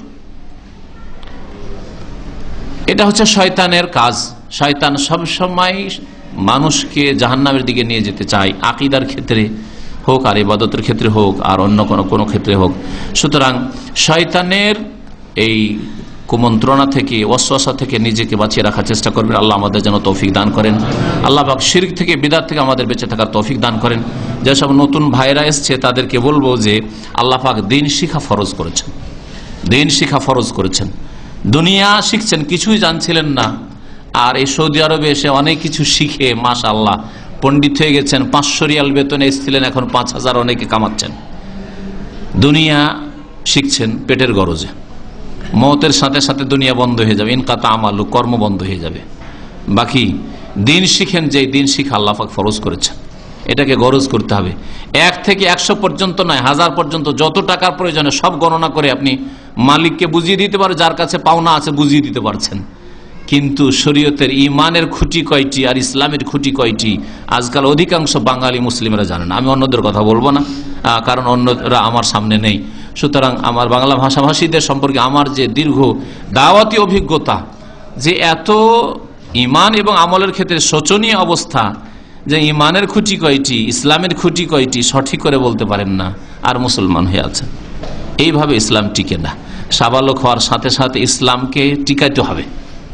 এটা হচ্ছে শয়তানের কাজ। শয়তান সবসময় মানুষকে জাহান্নামের দিকে নিয়ে যেতে চায়, আকীদার ক্ষেত্রে, হোক, আর ইবাদতের ক্ষেত্রে হোক, আর অন্য কোনো কোনো ক্ষেত্রে হোক। সুতরাং শয়তানের এই কুমন্ত্রণা থেকে, ওয়াসওয়াসা থেকে নিজেকে বাঁচিয়ে রাখার চেষ্টা করবেন। আল্লাহ আমাদের যেন তৌফিক দান করেন। আল্লাহ পাক শিরক থেকে, বিদআত থেকে আমাদের বেঁচে থাকার তৌফিক দান করেন। যেসব নতুন ভাইরা এসছে তাদেরকে বলবো যে আল্লাহ পাক দিন শিক্ষা ফরজ করেছেন, দিন শিক্ষা ফরজ করেছেন। দুনিয়া শিখছেন, কিছুই জানছিলেন না, আর এই সৌদি আরবে এসে অনেক কিছু শিখে মাশাআল্লাহ পণ্ডিত হয়ে গেছেন। পাঁচশো রিয়াল বেতনে এসেছিলেন, এখন পাঁচ হাজার অনেকে কামাচ্ছেন। দুনিয়া শিখছেন পেটের গরজে, মওতের সাথে সাথে দুনিয়া বন্ধ হয়ে যাবে, ইনকাতা আমালু, কর্ম বন্ধ হয়ে যাবে। বাকি দিন শিখেন, যে দিন শিখা আল্লাহ পাক ফরজ করেছেন, এটাকে গরজ করতে হবে। এক থেকে একশো পর্যন্ত নয়, হাজার পর্যন্ত যত টাকার প্রয়োজনে সব গণনা করে আপনি মালিককে বুঝিয়ে দিতে পারেন, যার কাছে পাওনা আছে বুঝিয়ে দিতে পারছেন। কিন্তু শরীয়তের ইমানের খুঁটি কয়টি আর ইসলামের খুঁটি কয়টি আজকাল অধিকাংশ বাঙালি মুসলিমরা জানেন। আমি অন্যদের কথা বলবো না, কারণ অন্যরা আমার সামনে নেই। সুতরাং আমার বাংলা ভাষাভাষীদের সম্পর্কে আমার যে দীর্ঘ দাওয়াতি অভিজ্ঞতা, যে এত ইমান এবং আমলের ক্ষেত্রে শোচনীয় অবস্থা, যে ইমানের খুঁটি কয়টি, ইসলামের খুঁটি কয়টি সঠিক করে বলতে পারেন না, আর মুসলমান হয়ে আছেন। এইভাবে ইসলাম টিকে না। সাবালক হওয়ার সাথে সাথে ইসলামকে টিকাইতে হবে।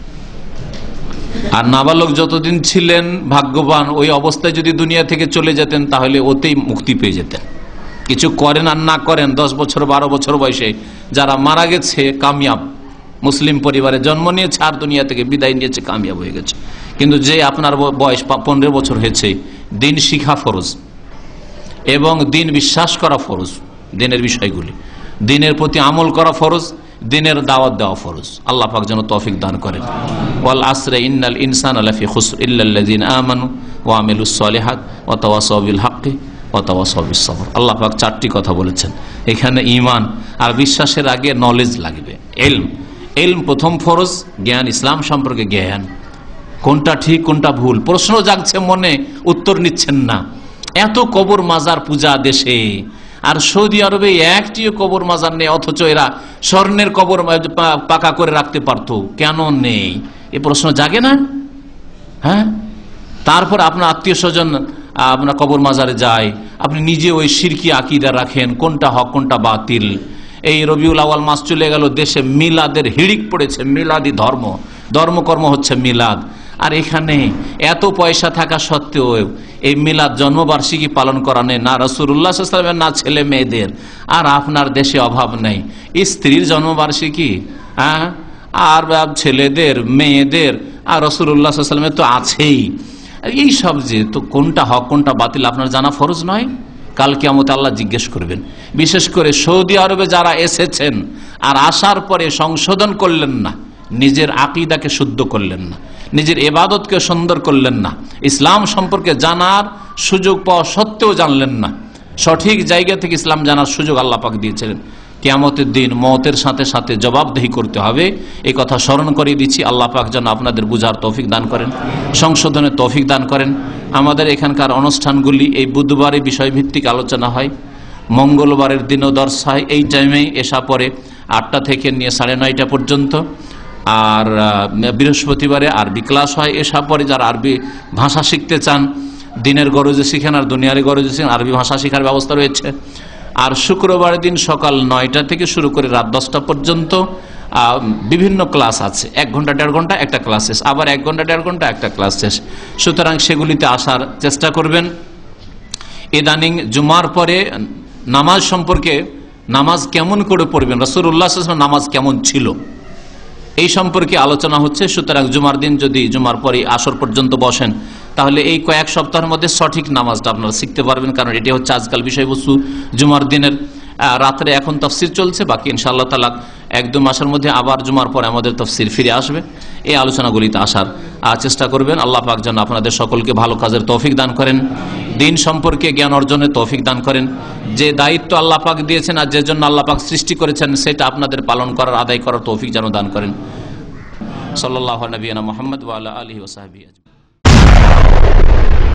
আর নাবালক যতদিন ছিলেন ভাগ্যবান, ওই অবস্থায় যদি দুনিয়া থেকে চলে যেতেন তাহলে ওতেই মুক্তি পেয়ে যেতেন। কিছু করেন আর না করেন, দশ বছর বারো বছর বয়সে যারা মারা গেছে কামিয়াব, মুসলিম পরিবারে জন্ম নিয়েছে আর দুনিয়া থেকে বিদায় নিয়েছে, কামিয়াব হয়ে গেছে। কিন্তু যে আপনার বয়স পনেরো বছর হয়েছে, দিন শিখা ফরজ এবং দিন বিশ্বাস করা ফরজ, দিনের বিষয়গুলি, দিনের প্রতি আমল করা ফরজ, দিনের দাওয়াত দেওয়া ফরজ। আল্লাহ পাক যেন তৌফিক দান করেন। ওয়াল আসরে ইন্নাল ইনসানা লাফি খুসর ইল্লাল্লাযিনা আমানু ওয়া আমিলুস সলিহাত ওয়া তাওয়াসাউ বিল হাক্কি ওয়া তাওয়াসাউ বিস সবর। আল্লাহ পাক চারটি কথা বলেছেন এখানে। ঈমান আর বিশ্বাসের আগে নলেজ লাগবে, ইলম। ইলম প্রথম ফরজ, জ্ঞান, ইসলাম সম্পর্কে জ্ঞান, কোনটা ঠিক কোনটা ভুল। প্রশ্ন জাগছে মনে, উত্তর নিচ্ছেন না। এত কবর মাজার পূজা দেশে, আর সৌদি আরবে একটিও কবর মাজার নেই, অথচ এরা স্বর্ণের কবর পাকা করে রাখতে পারতো, কেন নেই? এ প্রশ্ন জাগে না? হ্যাঁ, তারপর আপনার আত্মীয় স্বজন আপনার কবর মাজারে যায়, আপনি নিজে ওই শিরকি আকীদা রাখেন, কোনটা হক কোনটা বাতিল। এই রবিউল আউয়াল মাস চলে গেল, দেশে মিলাদের হিড়িক পড়েছে, মিলাদি ধর্ম, ধর্মকর্ম হচ্ছে মিলাদ। আর এখানে এত পয়সা থাকা সত্ত্বেও এই মিলাদ জন্মবার্ষিকী পালন করা নেই, না রাসূলুল্লাহ সাল্লাল্লাহু আলাইহি ওয়াসাল্লামের, না ছেলে মেয়েদের। আর আপনার দেশে অভাব নেই, স্ত্রীর জন্মবার্ষিকী, হ্যাঁ, আর ছেলেদের, মেয়েদের, আর রাসূলুল্লাহ সাল্লাল্লাহু আলাইহি ওয়াসাল্লামের তো আছেই। এই সব যে, তো কোনটা হক কোনটা বাতিল আপনার জানা ফরজ নয়? কাল কিয়ামতে আল্লাহ জিজ্ঞেস করবেন। বিশেষ করে সৌদি আরবে যারা এসেছেন আর আসার পরে সংশোধন করলেন না, নিজের আকীদাকে শুদ্ধ করলেন না, নিজের ইবাদতকে সুন্দর করলেন না, ইসলাম সম্পর্কে জানার সুযোগ পাওয়া সত্ত্বেও জানলেন না, সঠিক জায়গা থেকে ইসলাম জানার সুযোগ আল্লাহ পাক দিয়েছিলেন। কিয়ামতের দিন মওতের সাথে সাথে জবাবদিহি করতে হবে, এই কথা স্মরণ করিয়ে দিচ্ছি। আল্লাহ পাক যেন আপনাদের বুঝার তৌফিক দান করেন, সংশোধনের তৌফিক দান করেন। আমাদের এখানকার অনুষ্ঠানগুলি এই বুধবারে বিষয়ভিত্তিক আলোচনা হয়, মঙ্গলবারের দিনও দর্শ হয় এই টাইমেই, এশা পরে আটটা থেকে নিয়ে সাড়ে নয়টা পর্যন্ত। আর বৃহস্পতিবারে আরবি ক্লাস হয় এশা পরে। যারা আরবি ভাষা শিখতে চান, দিনের গরজে শিখেন আর দুনিয়ারি গরজে শিখেন, আরবি ভাষা শেখার ব্যবস্থা রয়েছে। আর শুক্রবার দিন সকাল নয়টা থেকে শুরু করে রাত দশটা পর্যন্ত বিভিন্ন ক্লাস আছে, এক ঘন্টা দেড় ঘন্টা একটা ক্লাস শেষ, আবার এক ঘন্টা দেড় ঘন্টা একটা ক্লাস শেষ। সুতরাং সেগুলিতে আসার চেষ্টা করবেন। ইদানিং জুমার পরে নামাজ সম্পর্কে, নামাজ কেমন করে পড়বেন, রাসূলুল্লাহ সাল্লাল্লাহু আলাইহি ওয়াসাল্লাম নামাজ কেমন ছিল, এই সম্পর্কে আলোচনা হচ্ছে। সুতরাং জুমার দিন যদি জুমার পরে আসর পর্যন্ত বসেন, তাহলে এই কয়েক সপ্তাহের মধ্যে সঠিক নামাজটা আপনারা শিখতে পারবেন। কারণ এটি হচ্ছে আজকাল বিষয়বস্তু জুমার দিনের। রাত্রে এখন তাফসির চলছে, বাকি ইনশাআল্লাহ তাআলা এক দু মাসের মধ্যে আবার জুমার পরে আমাদের তাফসির ফিরে আসবে। এই আলোচনাগুলিতে আসার চেষ্টা করবেন। আল্লাহ পাক যেন আপনাদের সকলকে ভালো কাজের তৌফিক দান করেন, দিন সম্পর্কে জ্ঞান অর্জনের তৌফিক দান করেন। যে দায়িত্ব আল্লাহ পাক দিয়েছেন আর যে জন্য আল্লাহ পাক সৃষ্টি করেছেন, সেটা আপনাদের পালন করার, আদায় করার তৌফিক যেন দান করেন। সাল্লাল্লাহু আলা নবিয়িনা মুহাম্মদ ওয়া আলা আলিহি ওয়া সাহবিহি।